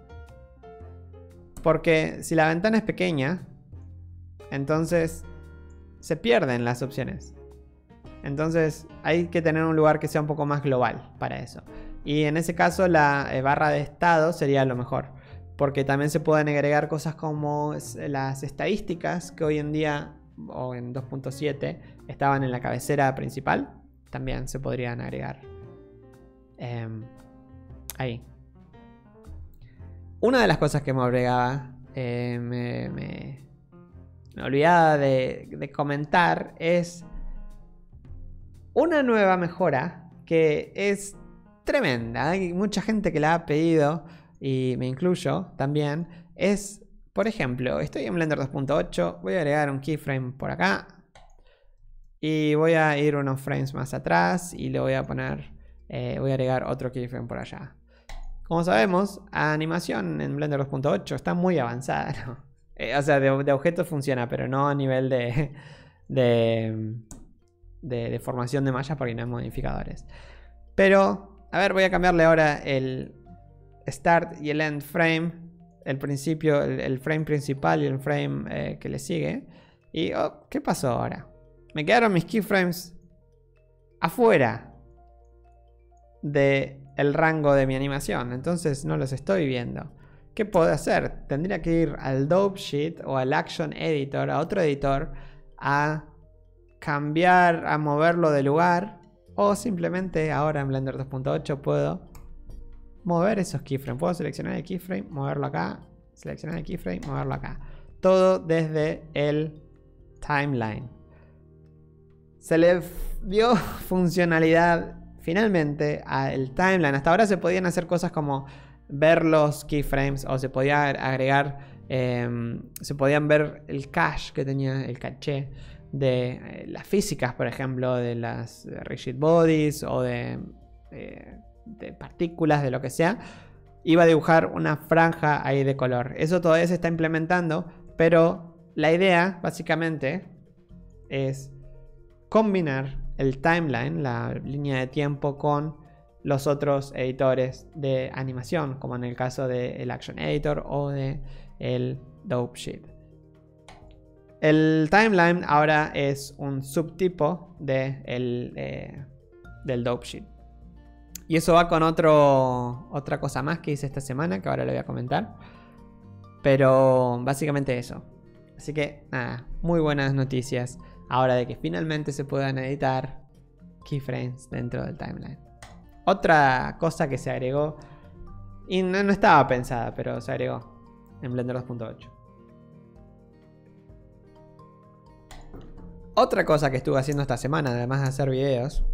Porque si la ventana es pequeña, entonces se pierden las opciones. Entonces hay que tener un lugar que sea un poco más global para eso. Y en ese caso la eh, barra de estado sería lo mejor. Porque también se pueden agregar cosas como las estadísticas que hoy en día, o en dos punto siete, estaban en la cabecera principal. También se podrían agregar eh, ahí. Una de las cosas que me agregaba, eh, me, me, me olvidaba de, de comentar, es una nueva mejora que es tremenda. Hay mucha gente que la ha pedido y me incluyo también. Es, por ejemplo, estoy en Blender dos punto ocho, voy a agregar un keyframe por acá y voy a ir unos frames más atrás y le voy a poner, eh, voy a agregar otro keyframe por allá. Como sabemos, la animación en Blender dos punto ocho está muy avanzada, ¿no? Eh, o sea, de, de objetos funciona, pero no a nivel de, de, de, de formación de mallas porque no hay modificadores. Pero, a ver, voy a cambiarle ahora el start y el end frame. El principio, el, el frame principal y el frame eh, que le sigue. Y, oh, ¿qué pasó ahora? Me quedaron mis keyframes afuera del rango de mi animación. Entonces no los estoy viendo. ¿Qué puedo hacer? Tendría que ir al Dope Sheet o al Action Editor, a otro editor, a cambiar, a moverlo de lugar. O simplemente ahora en Blender dos punto ocho puedo mover esos keyframes. Puedo seleccionar el keyframe, moverlo acá, seleccionar el keyframe, moverlo acá. Todo desde el timeline. Se le dio funcionalidad finalmente al timeline. Hasta ahora se podían hacer cosas como ver los keyframes o se podía agregar, eh, se podían ver el cache que tenía, el caché de eh, las físicas, por ejemplo, de las rigid bodies o de, eh, de partículas, de lo que sea. Iba a dibujar una franja ahí de color. Eso todavía se está implementando, pero la idea básicamente es combinar el timeline, la línea de tiempo, con los otros editores de animación, como en el caso del Action Editor o de el Dope Sheet. El timeline ahora es un subtipo de el, eh, del Dope Sheet. Y eso va con otro, otra cosa más que hice esta semana, que ahora le voy a comentar. Pero básicamente eso. Así que nada, muy buenas noticias ahora de que finalmente se puedan editar keyframes dentro del timeline. Otra cosa que se agregó, y no, no estaba pensada, pero se agregó en Blender dos punto ocho. Otra cosa que estuve haciendo esta semana, además de hacer videos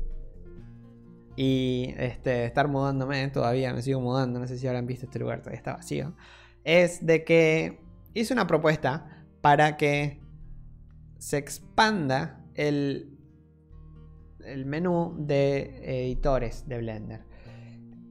y este, estar mudándome, todavía me sigo mudando, no sé si habrán visto este lugar, todavía está vacío, es de que hice una propuesta para que se expanda el, el menú de editores de Blender.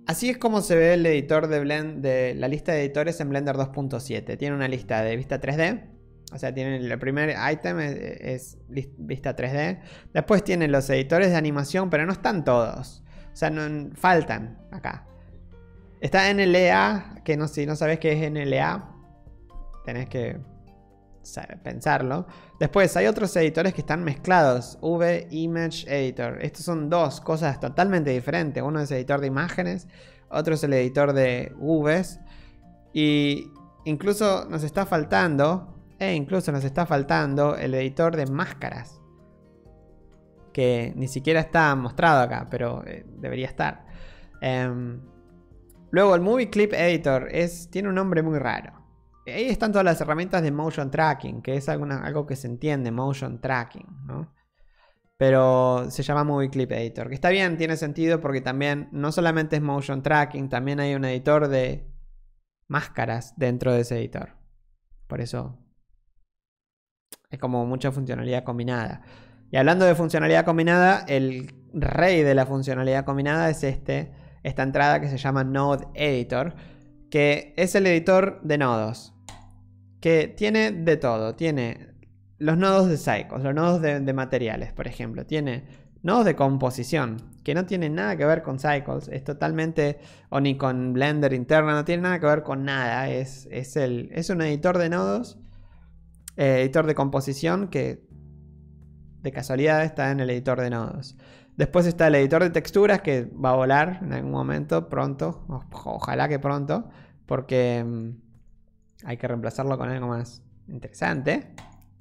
así es como se ve el editor de Blend, de la lista de editores en Blender dos punto siete. Tiene una lista de vista tres D. O sea, tiene el primer ítem es, es vista tres D. Después tiene los editores de animación, pero no están todos. O sea, no, faltan acá. Está N L A, que no, si no sabes qué es N L A, tenés que pensarlo. Después hay otros editores que están mezclados. V Image Editor. Estos son dos cosas totalmente diferentes. Uno es editor de imágenes, otro es el editor de Vs. Y incluso nos está faltando, e incluso nos está faltando el editor de máscaras, que ni siquiera está mostrado acá, pero eh, debería estar. Um, luego el Movie Clip Editor es, tiene un nombre muy raro. Ahí están todas las herramientas de motion tracking, que es alguna, algo que se entiende, motion tracking, ¿no? Pero se llama Movie Clip Editor, que está bien, tiene sentido porque también no solamente es motion tracking, también hay un editor de máscaras dentro de ese editor. Por eso es como mucha funcionalidad combinada. Y hablando de funcionalidad combinada, el rey de la funcionalidad combinada es este, esta entrada que se llama Node Editor, que es el editor de nodos, que tiene de todo. Tiene los nodos de Cycles, los nodos de, de materiales, por ejemplo. Tiene nodos de composición, que no tienen nada que ver con Cycles. Es totalmente, o ni con Blender interna, no tiene nada que ver con nada. Es, es, el, es un editor de nodos, eh, editor de composición, que de casualidad está en el editor de nodos. Después está el editor de texturas, que va a volar en algún momento, pronto. O, ojalá que pronto, porque um, hay que reemplazarlo con algo más interesante.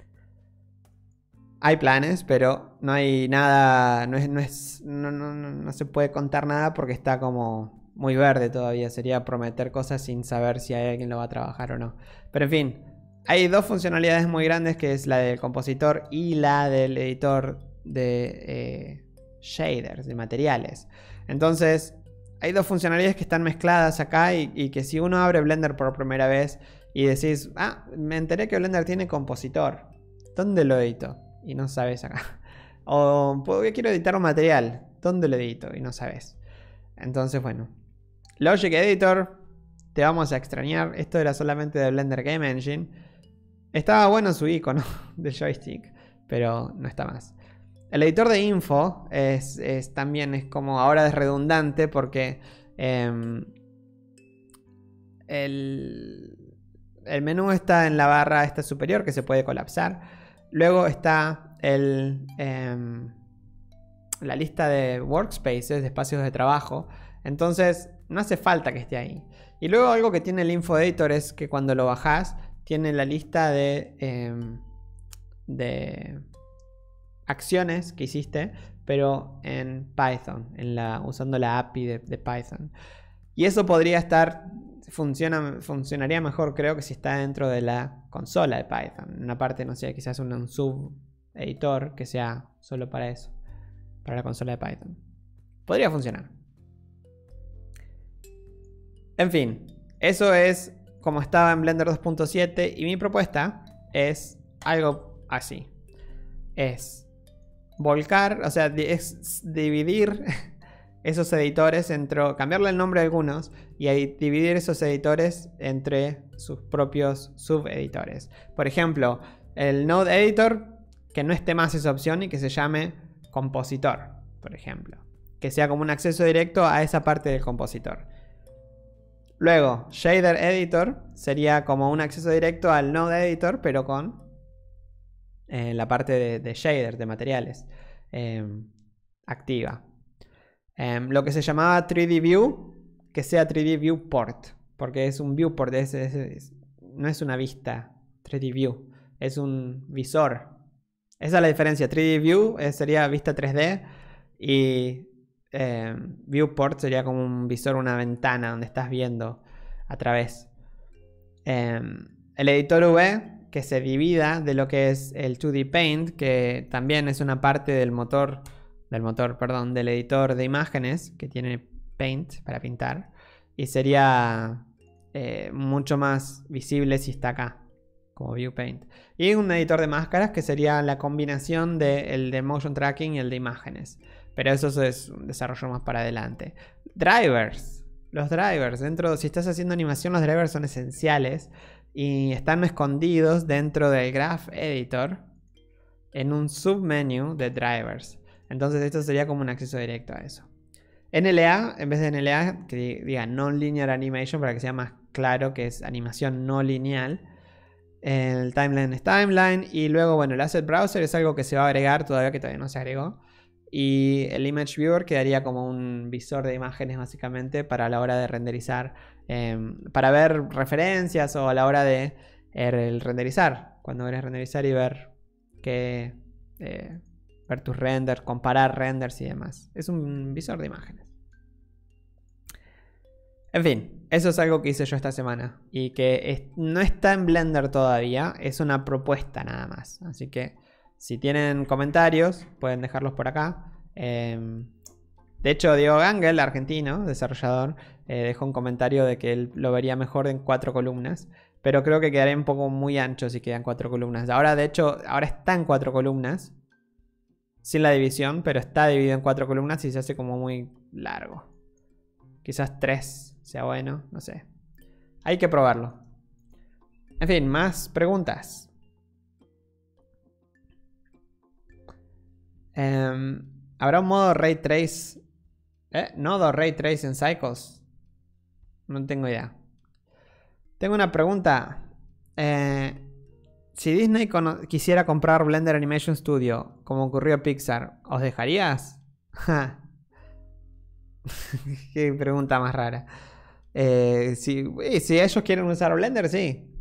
Hay planes, pero no hay nada, no, es, no, es, no, no, no, no se puede contar nada porque está como muy verde todavía. Sería prometer cosas sin saber si hay alguien lo va a trabajar o no. Pero en fin, hay dos funcionalidades muy grandes, que es la del compositor y la del editor de eh, shaders, de materiales. Entonces, hay dos funcionalidades que están mezcladas acá y, y que si uno abre Blender por primera vez y decís, ah, me enteré que Blender tiene compositor, ¿dónde lo edito? Y no sabes acá. O yo quiero editar un material, ¿dónde lo edito? Y no sabes. Entonces, bueno, Logic Editor, te vamos a extrañar. Esto era solamente de Blender Game Engine. Estaba bueno su icono de joystick, pero no está más. El editor de info es, es también es como ahora es redundante porque eh, el, el menú está en la barra esta superior, que se puede colapsar. Luego está el, eh, la lista de workspaces, de espacios de trabajo. Entonces no hace falta que esté ahí. Y luego algo que tiene el info editor es que cuando lo bajás tiene la lista de, eh, de acciones que hiciste, pero en Python, en la, usando la A P I de, de Python. Y eso podría estar, funciona, funcionaría mejor, creo, que si está dentro de la consola de Python. En una parte, no sé, quizás un, un sub-editor que sea solo para eso, para la consola de Python. Podría funcionar. En fin, eso es como estaba en Blender dos punto siete y mi propuesta es algo así. Es volcar, o sea, es dividir esos editores entre, cambiarle el nombre a algunos y dividir esos editores entre sus propios subeditores. Por ejemplo, el Node Editor, que no esté más esa opción y que se llame Compositor, por ejemplo. Que sea como un acceso directo a esa parte del compositor. Luego, Shader Editor sería como un acceso directo al Node Editor, pero con eh, la parte de, de shader, de materiales, eh, activa. Eh, lo que se llamaba tres D View, que sea tres D Viewport, porque es un viewport, es, es, es, no es una vista tres D View, es un visor. Esa es la diferencia. tres D View eh, sería vista tres D y eh, Viewport sería como un visor, una ventana donde estás viendo a través. Eh, el editor V, que se divida de lo que es el dos D Paint, que también es una parte del motor, del motor, perdón, del editor de imágenes, que tiene Paint para pintar, y sería eh, mucho más visible si está acá, como View Paint. Y un editor de máscaras, que sería la combinación del de Motion Tracking y el de imágenes. Pero eso es un desarrollo más para adelante. Drivers. los drivers. Dentro, si estás haciendo animación, los drivers son esenciales y están escondidos dentro del Graph Editor en un submenu de drivers. Entonces esto sería como un acceso directo a eso. N L A, en vez de N L A, que diga Non-Linear Animation para que sea más claro que es animación no lineal. El timeline es timeline. Y luego, bueno, el Asset Browser es algo que se va a agregar todavía, que todavía no se agregó. Y el Image Viewer quedaría como un visor de imágenes básicamente para la hora de renderizar. Eh, para ver referencias o a la hora de eh, el renderizar. Cuando querés renderizar y ver que... Eh, ver tus renders, comparar renders y demás. Es un visor de imágenes. En fin, eso es algo que hice yo esta semana. Y que es, no está en Blender todavía. Es una propuesta nada más. Así que si tienen comentarios, pueden dejarlos por acá. Eh, de hecho, Diego Gangel, argentino, desarrollador, eh, dejó un comentario de que él lo vería mejor en cuatro columnas. Pero creo que quedaría un poco muy ancho si quedan cuatro columnas. Ahora, de hecho, ahora está en cuatro columnas. Sin la división, pero está dividido en cuatro columnas y se hace como muy largo. Quizás tres sea bueno, no sé. Hay que probarlo. En fin, más preguntas. Um, ¿Habrá un modo Ray Trace? ¿Eh? ¿Nodo Ray Trace en Cycles? No tengo idea. Tengo una pregunta. Eh... Si Disney quisiera comprar Blender Animation Studio, como ocurrió a Pixar, ¿os dejarías? Qué pregunta más rara. Eh, si, si ellos quieren usar Blender, sí.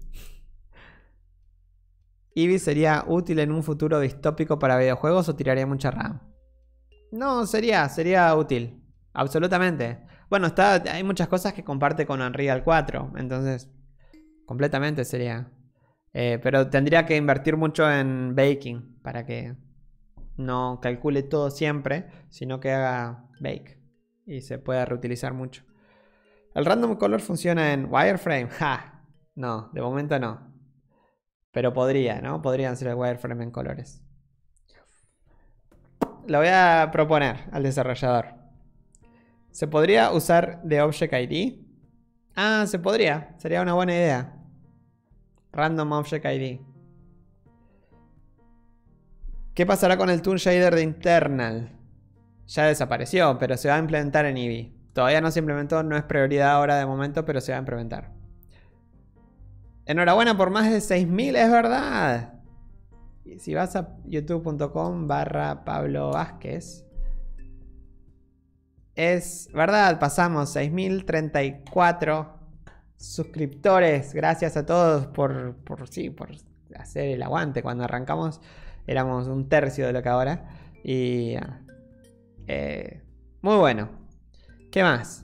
¿Eevee sería útil en un futuro distópico para videojuegos o tiraría mucha RAM? No, sería, sería útil. Absolutamente. Bueno, está, hay muchas cosas que comparte con Unreal cuatro. Entonces, completamente sería... Eh, pero tendría que invertir mucho en baking para que no calcule todo siempre, sino que haga bake y se pueda reutilizar mucho. ¿El random color funciona en wireframe? ¡Ja! No, de momento no. Pero podría, ¿no? Podrían ser el wireframe en colores. Lo voy a proponer al desarrollador. ¿Se podría usar de Object I D? Ah, se podría. Sería una buena idea. Random Object I D. ¿Qué pasará con el Toon Shader de Internal? Ya desapareció, pero se va a implementar en Eevee. Todavía no se implementó, no es prioridad ahora de momento, pero se va a implementar. Enhorabuena por más de seis mil, es verdad. Y si vas a youtube punto com barra Pablo Vázquez, es verdad, pasamos seis mil treinta y cuatro suscriptores. Gracias a todos por, por, sí, por hacer el aguante. Cuando arrancamos éramos un tercio de lo que ahora. Y eh, muy bueno. ¿Qué más?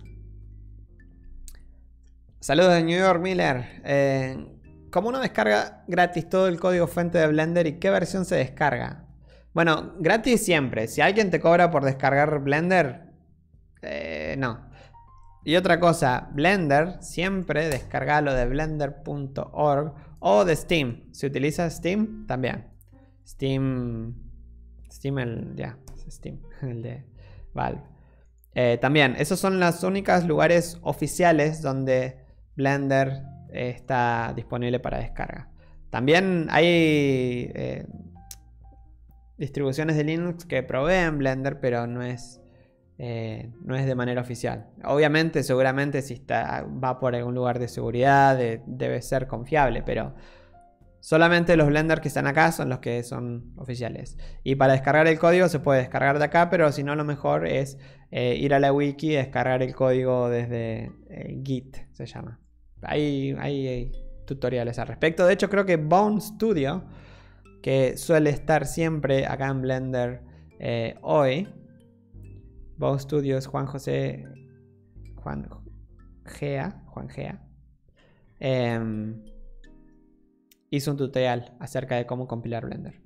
Saludos de New York, Miller. Eh, ¿Cómo uno descarga gratis todo el código fuente de Blender y qué versión se descarga? Bueno, gratis siempre. Si alguien te cobra por descargar Blender, eh, no. Y otra cosa, Blender, siempre descargalo de blender punto org o de Steam. Si utilizas Steam, también. Steam, Steam el, ya, Steam, el de Valve. Eh, también, esos son los únicos lugares oficiales donde Blender eh, está disponible para descarga. También hay eh, distribuciones de Linux que proveen Blender, pero no es... Eh, no es de manera oficial. Obviamente, seguramente si está, va por algún lugar de seguridad, de, debe ser confiable, pero solamente los Blender que están acá son los que son oficiales. Y para descargar el código se puede descargar de acá, pero si no, lo mejor es eh, ir a la wiki y descargar el código desde eh, Git, se llama. Hay, hay, hay tutoriales al respecto. De hecho, creo que Bone Studio, que suele estar siempre acá en Blender eh, hoy, Bone Studios, Juan José Juan Gea, Juan Gea eh, hizo un tutorial acerca de cómo compilar Blender.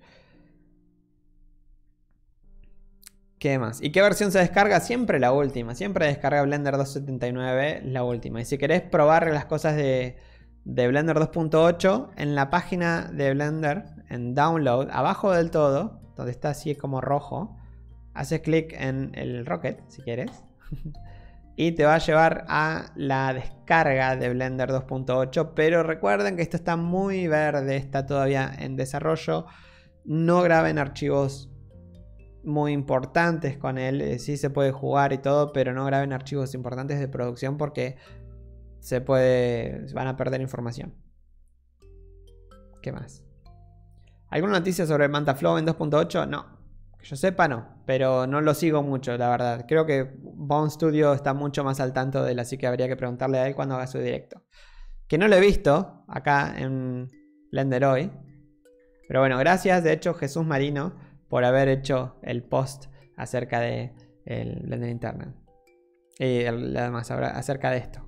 ¿Qué más? ¿Y qué versión se descarga? Siempre la última. Siempre descarga Blender dos punto setenta y nueve, la última. Y si querés probar las cosas de, de Blender dos punto ocho, en la página de Blender, en Download, abajo del todo, donde está así como rojo, haces clic en el Rocket, si quieres. y te va a llevar a la descarga de Blender dos punto ocho, pero recuerden que esto está muy verde, está todavía en desarrollo. No graben archivos muy importantes con él, eh, sí se puede jugar y todo, pero no graben archivos importantes de producción porque se puede, van a perder información. ¿Qué más? ¿Alguna noticia sobre el Mantaflow en dos punto ocho? No. Que yo sepa, no. Pero no lo sigo mucho, la verdad. Creo que Bone Studio está mucho más al tanto de él, así que habría que preguntarle a él cuando haga su directo. Que no lo he visto acá en Blender hoy. Pero bueno, gracias de hecho Jesús Marino por haber hecho el post acerca de el Blender Internal. Y además acerca de esto.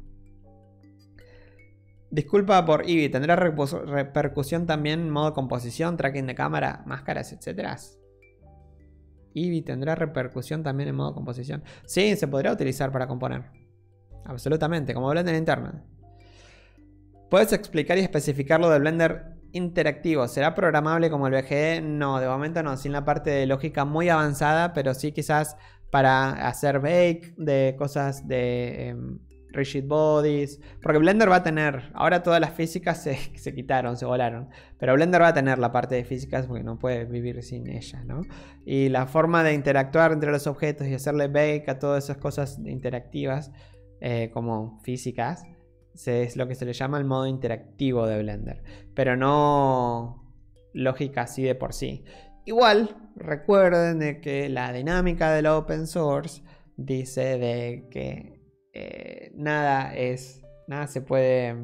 Disculpa por Eevee, ¿tendrá repercusión también en modo composición, tracking de cámara, máscaras, etcétera? Eevee tendrá repercusión también en modo composición. Sí, se podría utilizar para componer. Absolutamente, como Blender Internal. ¿Puedes explicar y especificar lo de Blender interactivo? ¿Será programable como el V G E? No, de momento no, sin la parte de lógica muy avanzada, pero sí quizás para hacer bake de cosas de eh, rigid bodies. Porque Blender va a tener, ahora todas las físicas se, se quitaron, se volaron, pero Blender va a tener la parte de físicas porque no puede vivir sin ella, ¿no? Y la forma de interactuar entre los objetos y hacerle bake a todas esas cosas interactivas eh, como físicas es lo que se le llama el modo interactivo de Blender, pero no lógica así de por sí. Igual, recuerden de que la dinámica del open source dice de que eh, nada es, nada se puede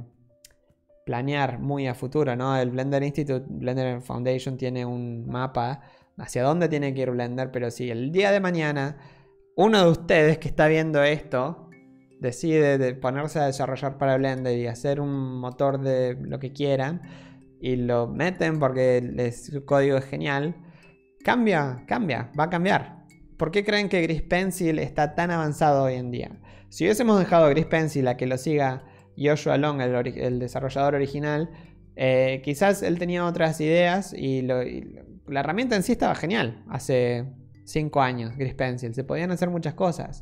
planear muy a futuro, ¿no? El Blender Institute, Blender Foundation tiene un mapa hacia dónde tiene que ir Blender, pero si el día de mañana uno de ustedes que está viendo esto decide de ponerse a desarrollar para Blender y hacer un motor de lo que quieran y lo meten porque su código es genial, cambia, cambia, va a cambiar. ¿Por qué creen que Grease Pencil está tan avanzado hoy en día? Si hubiésemos dejado Grease Pencil a que lo siga Joshua Long, el, el desarrollador original, eh, quizás él tenía otras ideas y, lo, y la herramienta en sí estaba genial hace cinco años, Grease Pencil, se podían hacer muchas cosas.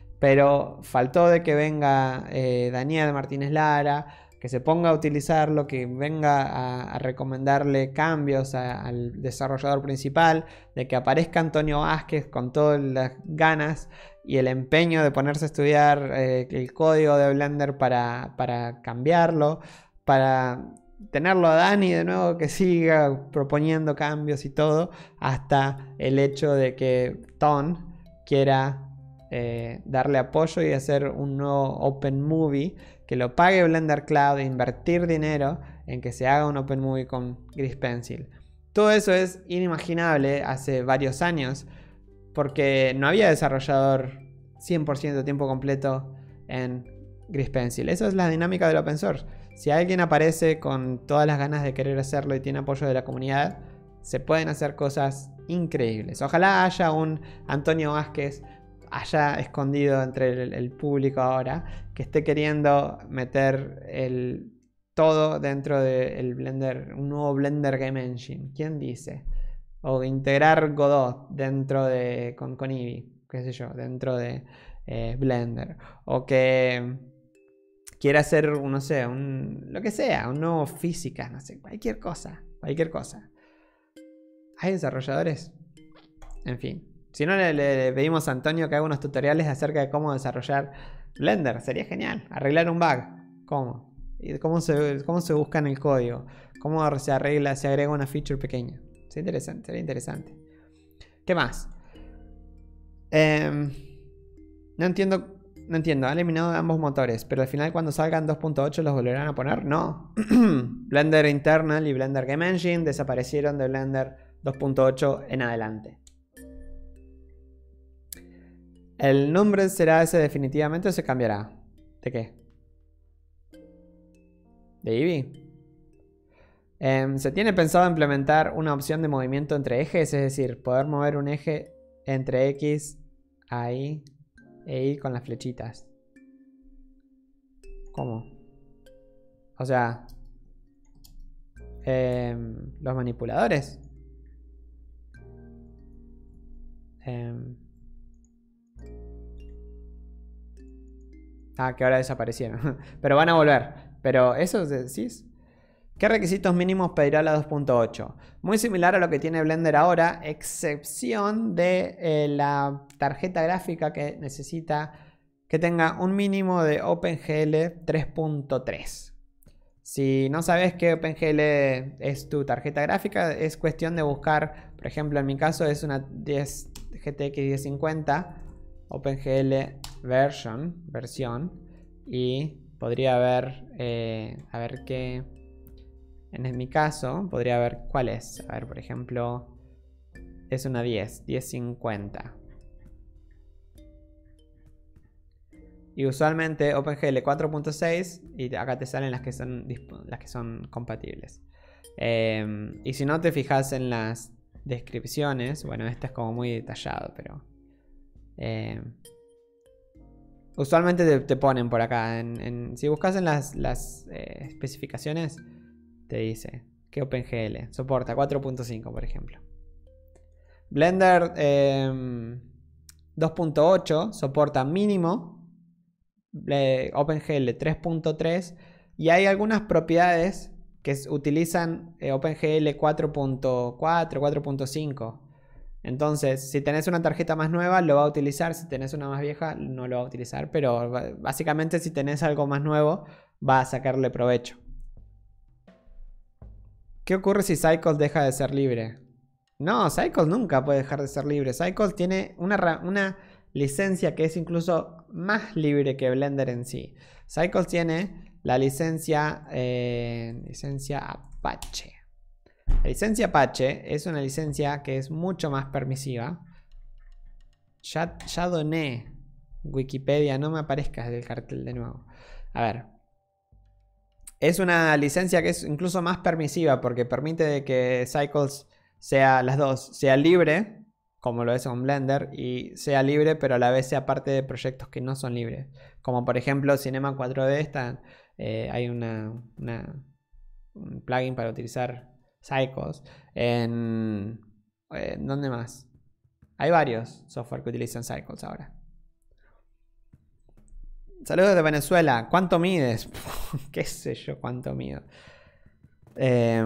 Pero faltó de que venga eh, Daniel Martínez Lara, que se ponga a utilizarlo, que venga a, a recomendarle cambios a, al desarrollador principal, de que aparezca Antonio Vázquez con todas las ganas y el empeño de ponerse a estudiar eh, el código de Blender para, para cambiarlo, para tenerlo a Dani de nuevo que siga proponiendo cambios y todo, hasta el hecho de que Ton quiera Eh, darle apoyo y hacer un nuevo Open Movie que lo pague Blender Cloud e invertir dinero en que se haga un Open Movie con Grease Pencil. Todo eso es inimaginable hace varios años porque no había desarrollador cien por ciento de tiempo completo en Grease Pencil. Eso es la dinámica del open source. Si alguien aparece con todas las ganas de querer hacerlo y tiene apoyo de la comunidad, se pueden hacer cosas increíbles. Ojalá haya un Antonio Vázquez allá escondido entre el, el público ahora, que esté queriendo meter el todo dentro del Blender, un nuevo Blender Game Engine. ¿Quién dice? O integrar Godot dentro de, con, con Eevee, qué sé yo, dentro de eh, Blender. O que quiera hacer, no sé, un, lo que sea, un nuevo física, no sé, cualquier cosa, cualquier cosa. ¿Hay desarrolladores? En fin. Si no, le, le pedimos a Antonio que haga unos tutoriales acerca de cómo desarrollar Blender. Sería genial. Arreglar un bug. ¿Cómo? ¿Y cómo se, cómo se busca en el código? ¿Cómo se arregla, se agrega una feature pequeña? Sería interesante, sería interesante. ¿Qué más? Eh, no entiendo. No entiendo. Han eliminado ambos motores, pero al final cuando salgan dos punto ocho los volverán a poner. No. Blender Internal y Blender Game Engine desaparecieron de Blender dos punto ocho en adelante. ¿El nombre será ese definitivamente o se cambiará? ¿De qué? ¿De Eevee? Eh, se tiene pensado implementar una opción de movimiento entre ejes, es decir, poder mover un eje entre X, A, Y e Y con las flechitas. ¿Cómo? O sea, eh, los manipuladores. Eh, Ah, que ahora desaparecieron. Pero van a volver. Pero eso decís. ¿Qué requisitos mínimos pedirá la dos punto ocho? Muy similar a lo que tiene Blender ahora, excepción de eh, la tarjeta gráfica que necesita que tenga un mínimo de OpenGL tres punto tres. Si no sabes qué OpenGL es tu tarjeta gráfica, es cuestión de buscar, por ejemplo, en mi caso es una diez G T X diez cincuenta OpenGL version, versión, y podría ver, eh, a ver qué, en mi caso, podría ver cuál es. A ver, por ejemplo, es una diez, diez cincuenta. Y usualmente OpenGL cuatro punto seis y acá te salen las que son, las que son compatibles. Eh, y si no te fijas en las descripciones, bueno, este es como muy detallado, pero... Eh, usualmente te, te ponen por acá, en, en, si buscas en las, las eh, especificaciones, te dice que OpenGL soporta cuatro punto cinco, por ejemplo. Blender eh, dos punto ocho soporta mínimo eh, OpenGL tres punto tres y hay algunas propiedades que utilizan eh, OpenGL cuatro punto cuatro, cuatro punto cinco. Entonces, si tenés una tarjeta más nueva, lo va a utilizar. Si tenés una más vieja, no lo va a utilizar. Pero básicamente, si tenés algo más nuevo, va a sacarle provecho. ¿Qué ocurre si Cycles deja de ser libre? No, Cycles nunca puede dejar de ser libre. Cycles tiene una, una licencia que es incluso más libre que Blender en sí. Cycles tiene la licencia, eh, licencia Apache. La licencia Apache es una licencia que es mucho más permisiva. Ya, ya doné Wikipedia, no me aparezcas del cartel de nuevo. A ver. Es una licencia que es incluso más permisiva porque permite que Cycles sea las dos, sea libre, como lo es con Blender, y sea libre pero a la vez sea parte de proyectos que no son libres. Como por ejemplo Cinema cuatro D, está, eh, hay una, una, un plugin para utilizar Cycles. En, ¿en dónde más? Hay varios software que utilizan Cycles ahora. Saludos de Venezuela. ¿Cuánto mides? ¿Qué sé yo cuánto mido? Eh,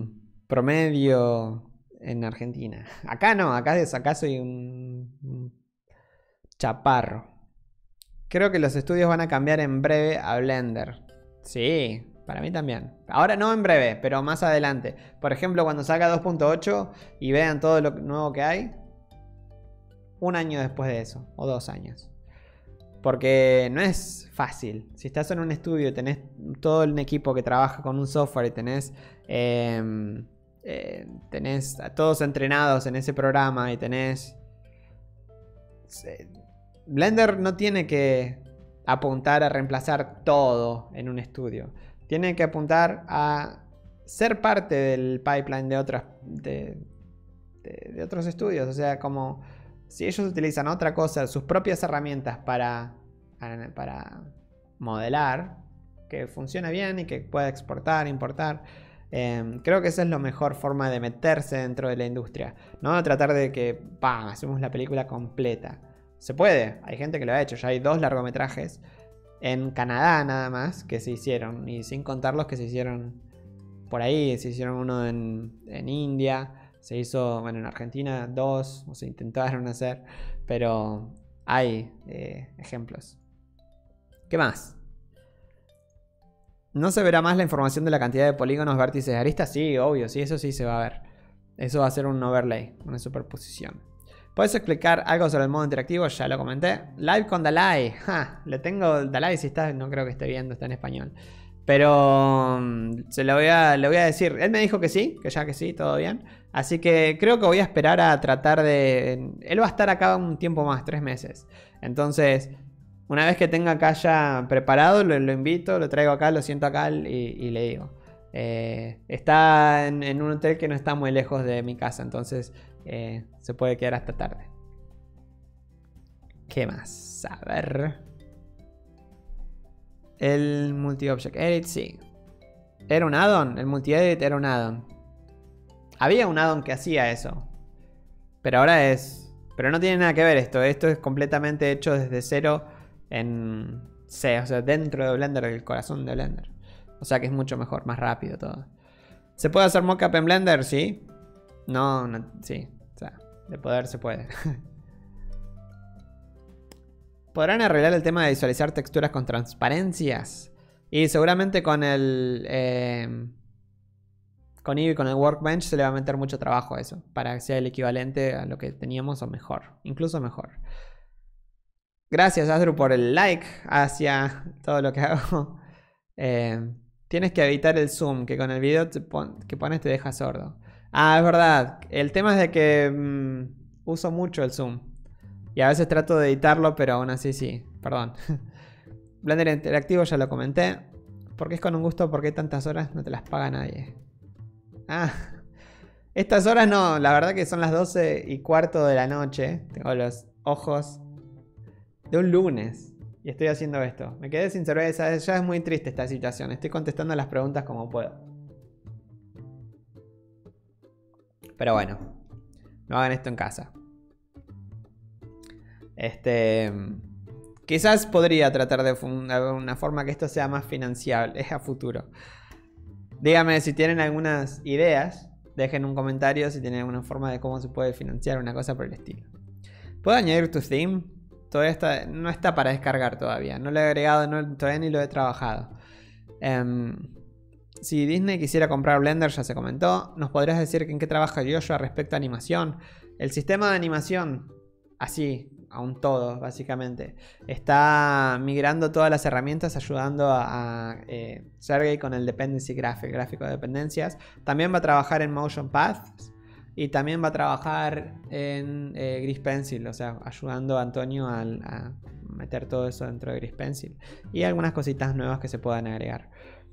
promedio en Argentina. Acá no, acá, acá soy un, un chaparro. Creo que los estudios van a cambiar en breve a Blender. Sí, para mí también. Ahora no en breve, pero más adelante. Por ejemplo, cuando salga dos punto ocho y vean todo lo nuevo que hay. Un año después de eso, o dos años. Porque no es fácil. Si estás en un estudio y tenés todo un equipo que trabaja con un software y tenés, eh, eh, tenés a todos entrenados en ese programa y tenés... Eh, Blender no tiene que apuntar a reemplazar todo en un estudio. Tiene que apuntar a ser parte del pipeline de, otras, de, de, de otros estudios. O sea, como... Si ellos utilizan otra cosa, sus propias herramientas para, para modelar, que funcione bien y que pueda exportar, importar, eh, creo que esa es la mejor forma de meterse dentro de la industria. No tratar de que, ¡pam!, hacemos la película completa. Se puede, hay gente que lo ha hecho, ya hay dos largometrajes en Canadá nada más que se hicieron, y sin contar los que se hicieron por ahí, se hicieron uno en, en India. Se hizo, bueno, en Argentina dos, o se intentaron hacer, pero hay eh, ejemplos. ¿Qué más? ¿No se verá más la información de la cantidad de polígonos, vértices, aristas? Sí, obvio, sí, eso sí se va a ver. Eso va a ser un overlay, una superposición. ¿Puedes explicar algo sobre el modo interactivo? Ya lo comenté. Live con Dalai. Ja, le tengo Dalai, si está, no creo que esté viendo, está en español. Pero um, se lo voy a, le voy a decir. Él me dijo que sí, que ya que sí, todo bien. Así que creo que voy a esperar a tratar de... Él va a estar acá un tiempo más, tres meses. Entonces, una vez que tenga acá ya preparado, lo, lo invito, lo traigo acá, lo siento acá y, y le digo. Eh, está en, en un hotel que no está muy lejos de mi casa, entonces eh, se puede quedar hasta tarde. ¿Qué más? A ver... El Multi-Object Edit, sí. ¿Era un add-on? El Multi-Edit era un add-on. Había un add-on que hacía eso. Pero ahora es... Pero no tiene nada que ver esto. Esto es completamente hecho desde cero en C, o sea, dentro de Blender, el corazón de Blender. O sea que es mucho mejor, más rápido todo. ¿Se puede hacer mockup en Blender? Sí. No, no, sí. O sea, de poder se puede. ¿Podrán arreglar el tema de visualizar texturas con transparencias? Y seguramente con el... Eh, con Eevee, con el Workbench se le va a meter mucho trabajo a eso. Para que sea el equivalente a lo que teníamos o mejor. Incluso mejor. Gracias, Asdru, por el like hacia todo lo que hago. Eh, tienes que evitar el zoom, que con el video te pon que pones te deja sordo. Ah, es verdad. El tema es de que mmm, uso mucho el zoom. Y a veces trato de editarlo, pero aún así sí. Perdón. Blender interactivo ya lo comenté. Porque es con un gusto, porque hay tantas horas, no te las paga nadie. Ah, estas horas no, la verdad que son las doce y cuarto de la noche. Tengo los ojos de un lunes y estoy haciendo esto. Me quedé sin cerveza, ya es muy triste esta situación. Estoy contestando las preguntas como puedo. Pero bueno, no hagan esto en casa. Este... Quizás podría tratar de una forma que esto sea más financiable a futuro. Díganme si tienen algunas ideas. Dejen un comentario si tienen alguna forma de cómo se puede financiar una cosa por el estilo. ¿Puedo añadir tu theme? Todavía está, no está para descargar todavía. No lo he agregado, no, todavía ni lo he trabajado. Um, si Disney quisiera comprar Blender, ya se comentó. ¿Nos podrías decir en qué trabaja Joshua respecto a animación? El sistema de animación, así, a un todo, básicamente. Está migrando todas las herramientas, ayudando a, a eh, Sergey con el Dependency Graph, el gráfico de dependencias. También va a trabajar en Motion Paths. Y también va a trabajar en eh, Grease Pencil, o sea, ayudando a Antonio a, a meter todo eso dentro de Grease Pencil. Y algunas cositas nuevas que se puedan agregar.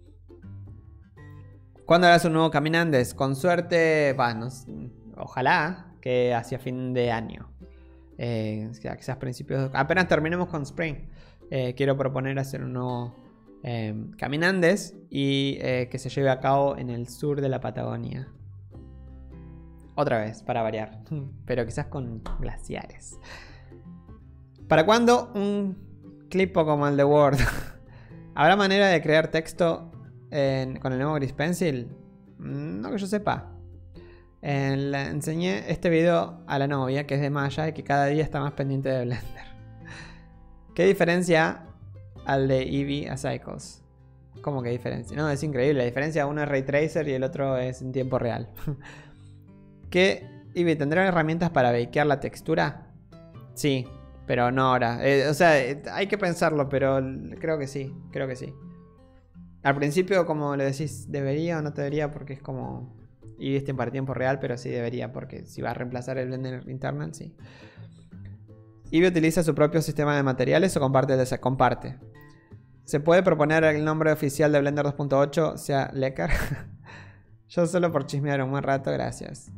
¿Cuándo harás un nuevo Caminandes? Con suerte, bueno, ojalá que hacia fin de año. Eh, quizás principios... Apenas terminemos con Spring. Eh, quiero proponer hacer un nuevo eh, Caminandes y eh, que se lleve a cabo en el sur de la Patagonia. Otra vez, para variar. Pero quizás con glaciares. ¿Para cuándo un clipo como el de Word? ¿Habrá manera de crear texto en, con el nuevo Grease Pencil? No que yo sepa. Eh, le enseñé este video a la novia, que es de Maya, y que cada día está más pendiente de Blender. ¿Qué diferencia al de Eevee a Cycles? ¿Cómo que diferencia? No, es increíble. La diferencia, uno es Ray Tracer y el otro es en tiempo real. ¿Qué Eevee tendrá herramientas para bakear la textura? Sí, pero no ahora. Eh, o sea, eh, hay que pensarlo, pero creo que sí, creo que sí. Al principio, como le decís, ¿debería o no debería? Porque es como... Y este para tiempo real, pero sí debería, porque si va a reemplazar el Blender Internal, sí. Eevee utiliza su propio sistema de materiales o comparte el de comparte. ¿Se puede proponer el nombre oficial de Blender dos punto ocho sea Lecker? Yo solo por chismear un buen rato, gracias.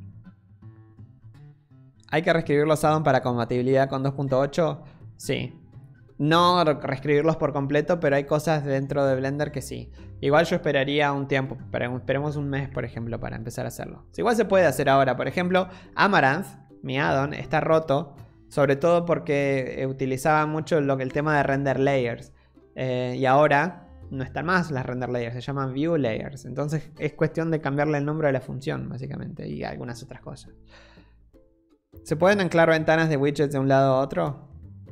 ¿Hay que reescribir los addons para compatibilidad con dos punto ocho? Sí. No reescribirlos por completo, pero hay cosas dentro de Blender que sí. Igual yo esperaría un tiempo, esperemos un mes por ejemplo para empezar a hacerlo. Igual se puede hacer ahora, por ejemplo, Amaranth, mi addon, está roto. Sobre todo porque utilizaba mucho lo que el tema de render layers. Eh, y ahora no están más las render layers, se llaman view layers. Entonces es cuestión de cambiarle el nombre de la función, básicamente, y algunas otras cosas. ¿Se pueden anclar ventanas de widgets de un lado a otro?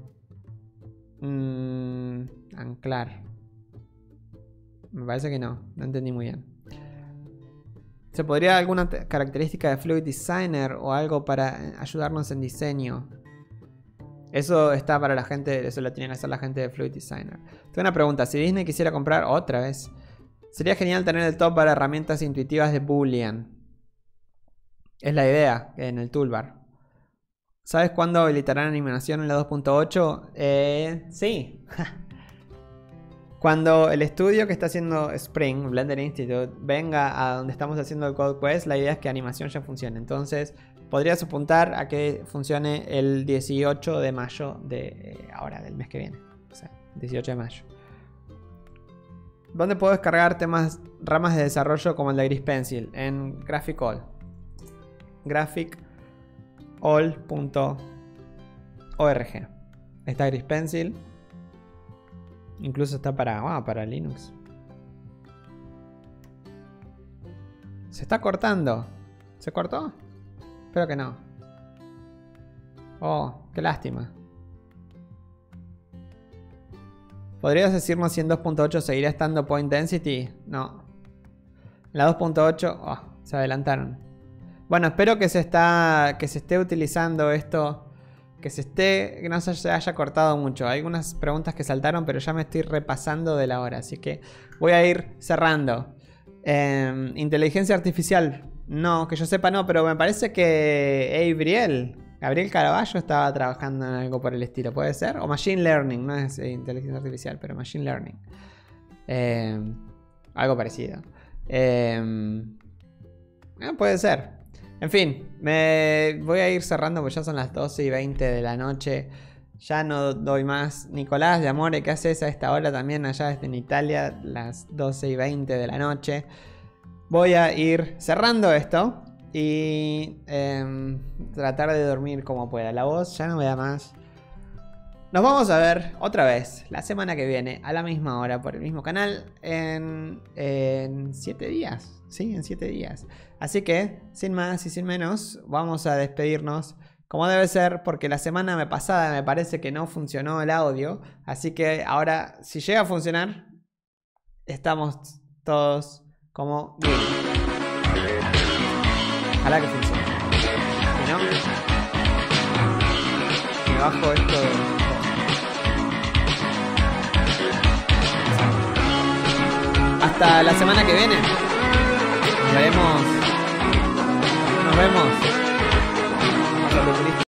Mm, anclar. Me parece que no, no entendí muy bien. ¿Se podría alguna característica de Fluid Designer o algo para ayudarnos en diseño? Eso está para la gente, eso lo tiene que hacer la gente de Fluid Designer. Tengo una pregunta, si Disney quisiera comprar otra vez, sería genial tener el top para herramientas intuitivas de Boolean. Es la idea en el toolbar. ¿Sabes cuándo habilitarán animación en la dos punto ocho? Eh, sí. Cuando el estudio que está haciendo Spring, Blender Institute, venga a donde estamos haciendo el Code Quest, la idea es que animación ya funcione. Entonces, podrías apuntar a que funcione el dieciocho de mayo de eh, ahora, del mes que viene. O sea, dieciocho de mayo. ¿Dónde puedo descargar temas, ramas de desarrollo como el de Grease Pencil? En GraphicAll. GraphicAll punto org. Está Grease Pencil. Incluso está para, wow, para Linux. Se está cortando. ¿Se cortó? Espero que no. Oh, qué lástima. ¿Podrías decirnos si en dos punto ocho seguirá estando point density? No. En la dos punto ocho, oh, se adelantaron. Bueno, espero que se está, que se esté utilizando esto, que se esté, que no se haya cortado mucho. Hay algunas preguntas que saltaron, pero ya me estoy repasando de la hora, así que voy a ir cerrando. Eh, inteligencia artificial, no, que yo sepa no, pero me parece que Gabriel, Gabriel Caraballo estaba trabajando en algo por el estilo, ¿puede ser? O Machine Learning, no es eh, inteligencia artificial, pero Machine Learning. Eh, algo parecido. Eh, eh, puede ser. En fin, me voy a ir cerrando porque ya son las doce y veinte de la noche. Ya no doy más. Nicolás de Amore, ¿qué haces a esta hora también allá desde en Italia? Las doce y veinte de la noche. Voy a ir cerrando esto y eh, tratar de dormir como pueda. La voz ya no me da más. Nos vamos a ver otra vez la semana que viene a la misma hora por el mismo canal en, en siete días. Sí, en siete días. Así que, sin más y sin menos, vamos a despedirnos como debe ser, porque la semana pasada me parece que no funcionó el audio. Así que ahora, si llega a funcionar, estamos todos como bien. Ojalá que funcione. Si no, me bajo esto de... Hasta la semana que viene. Nos veremos. Nos vemos.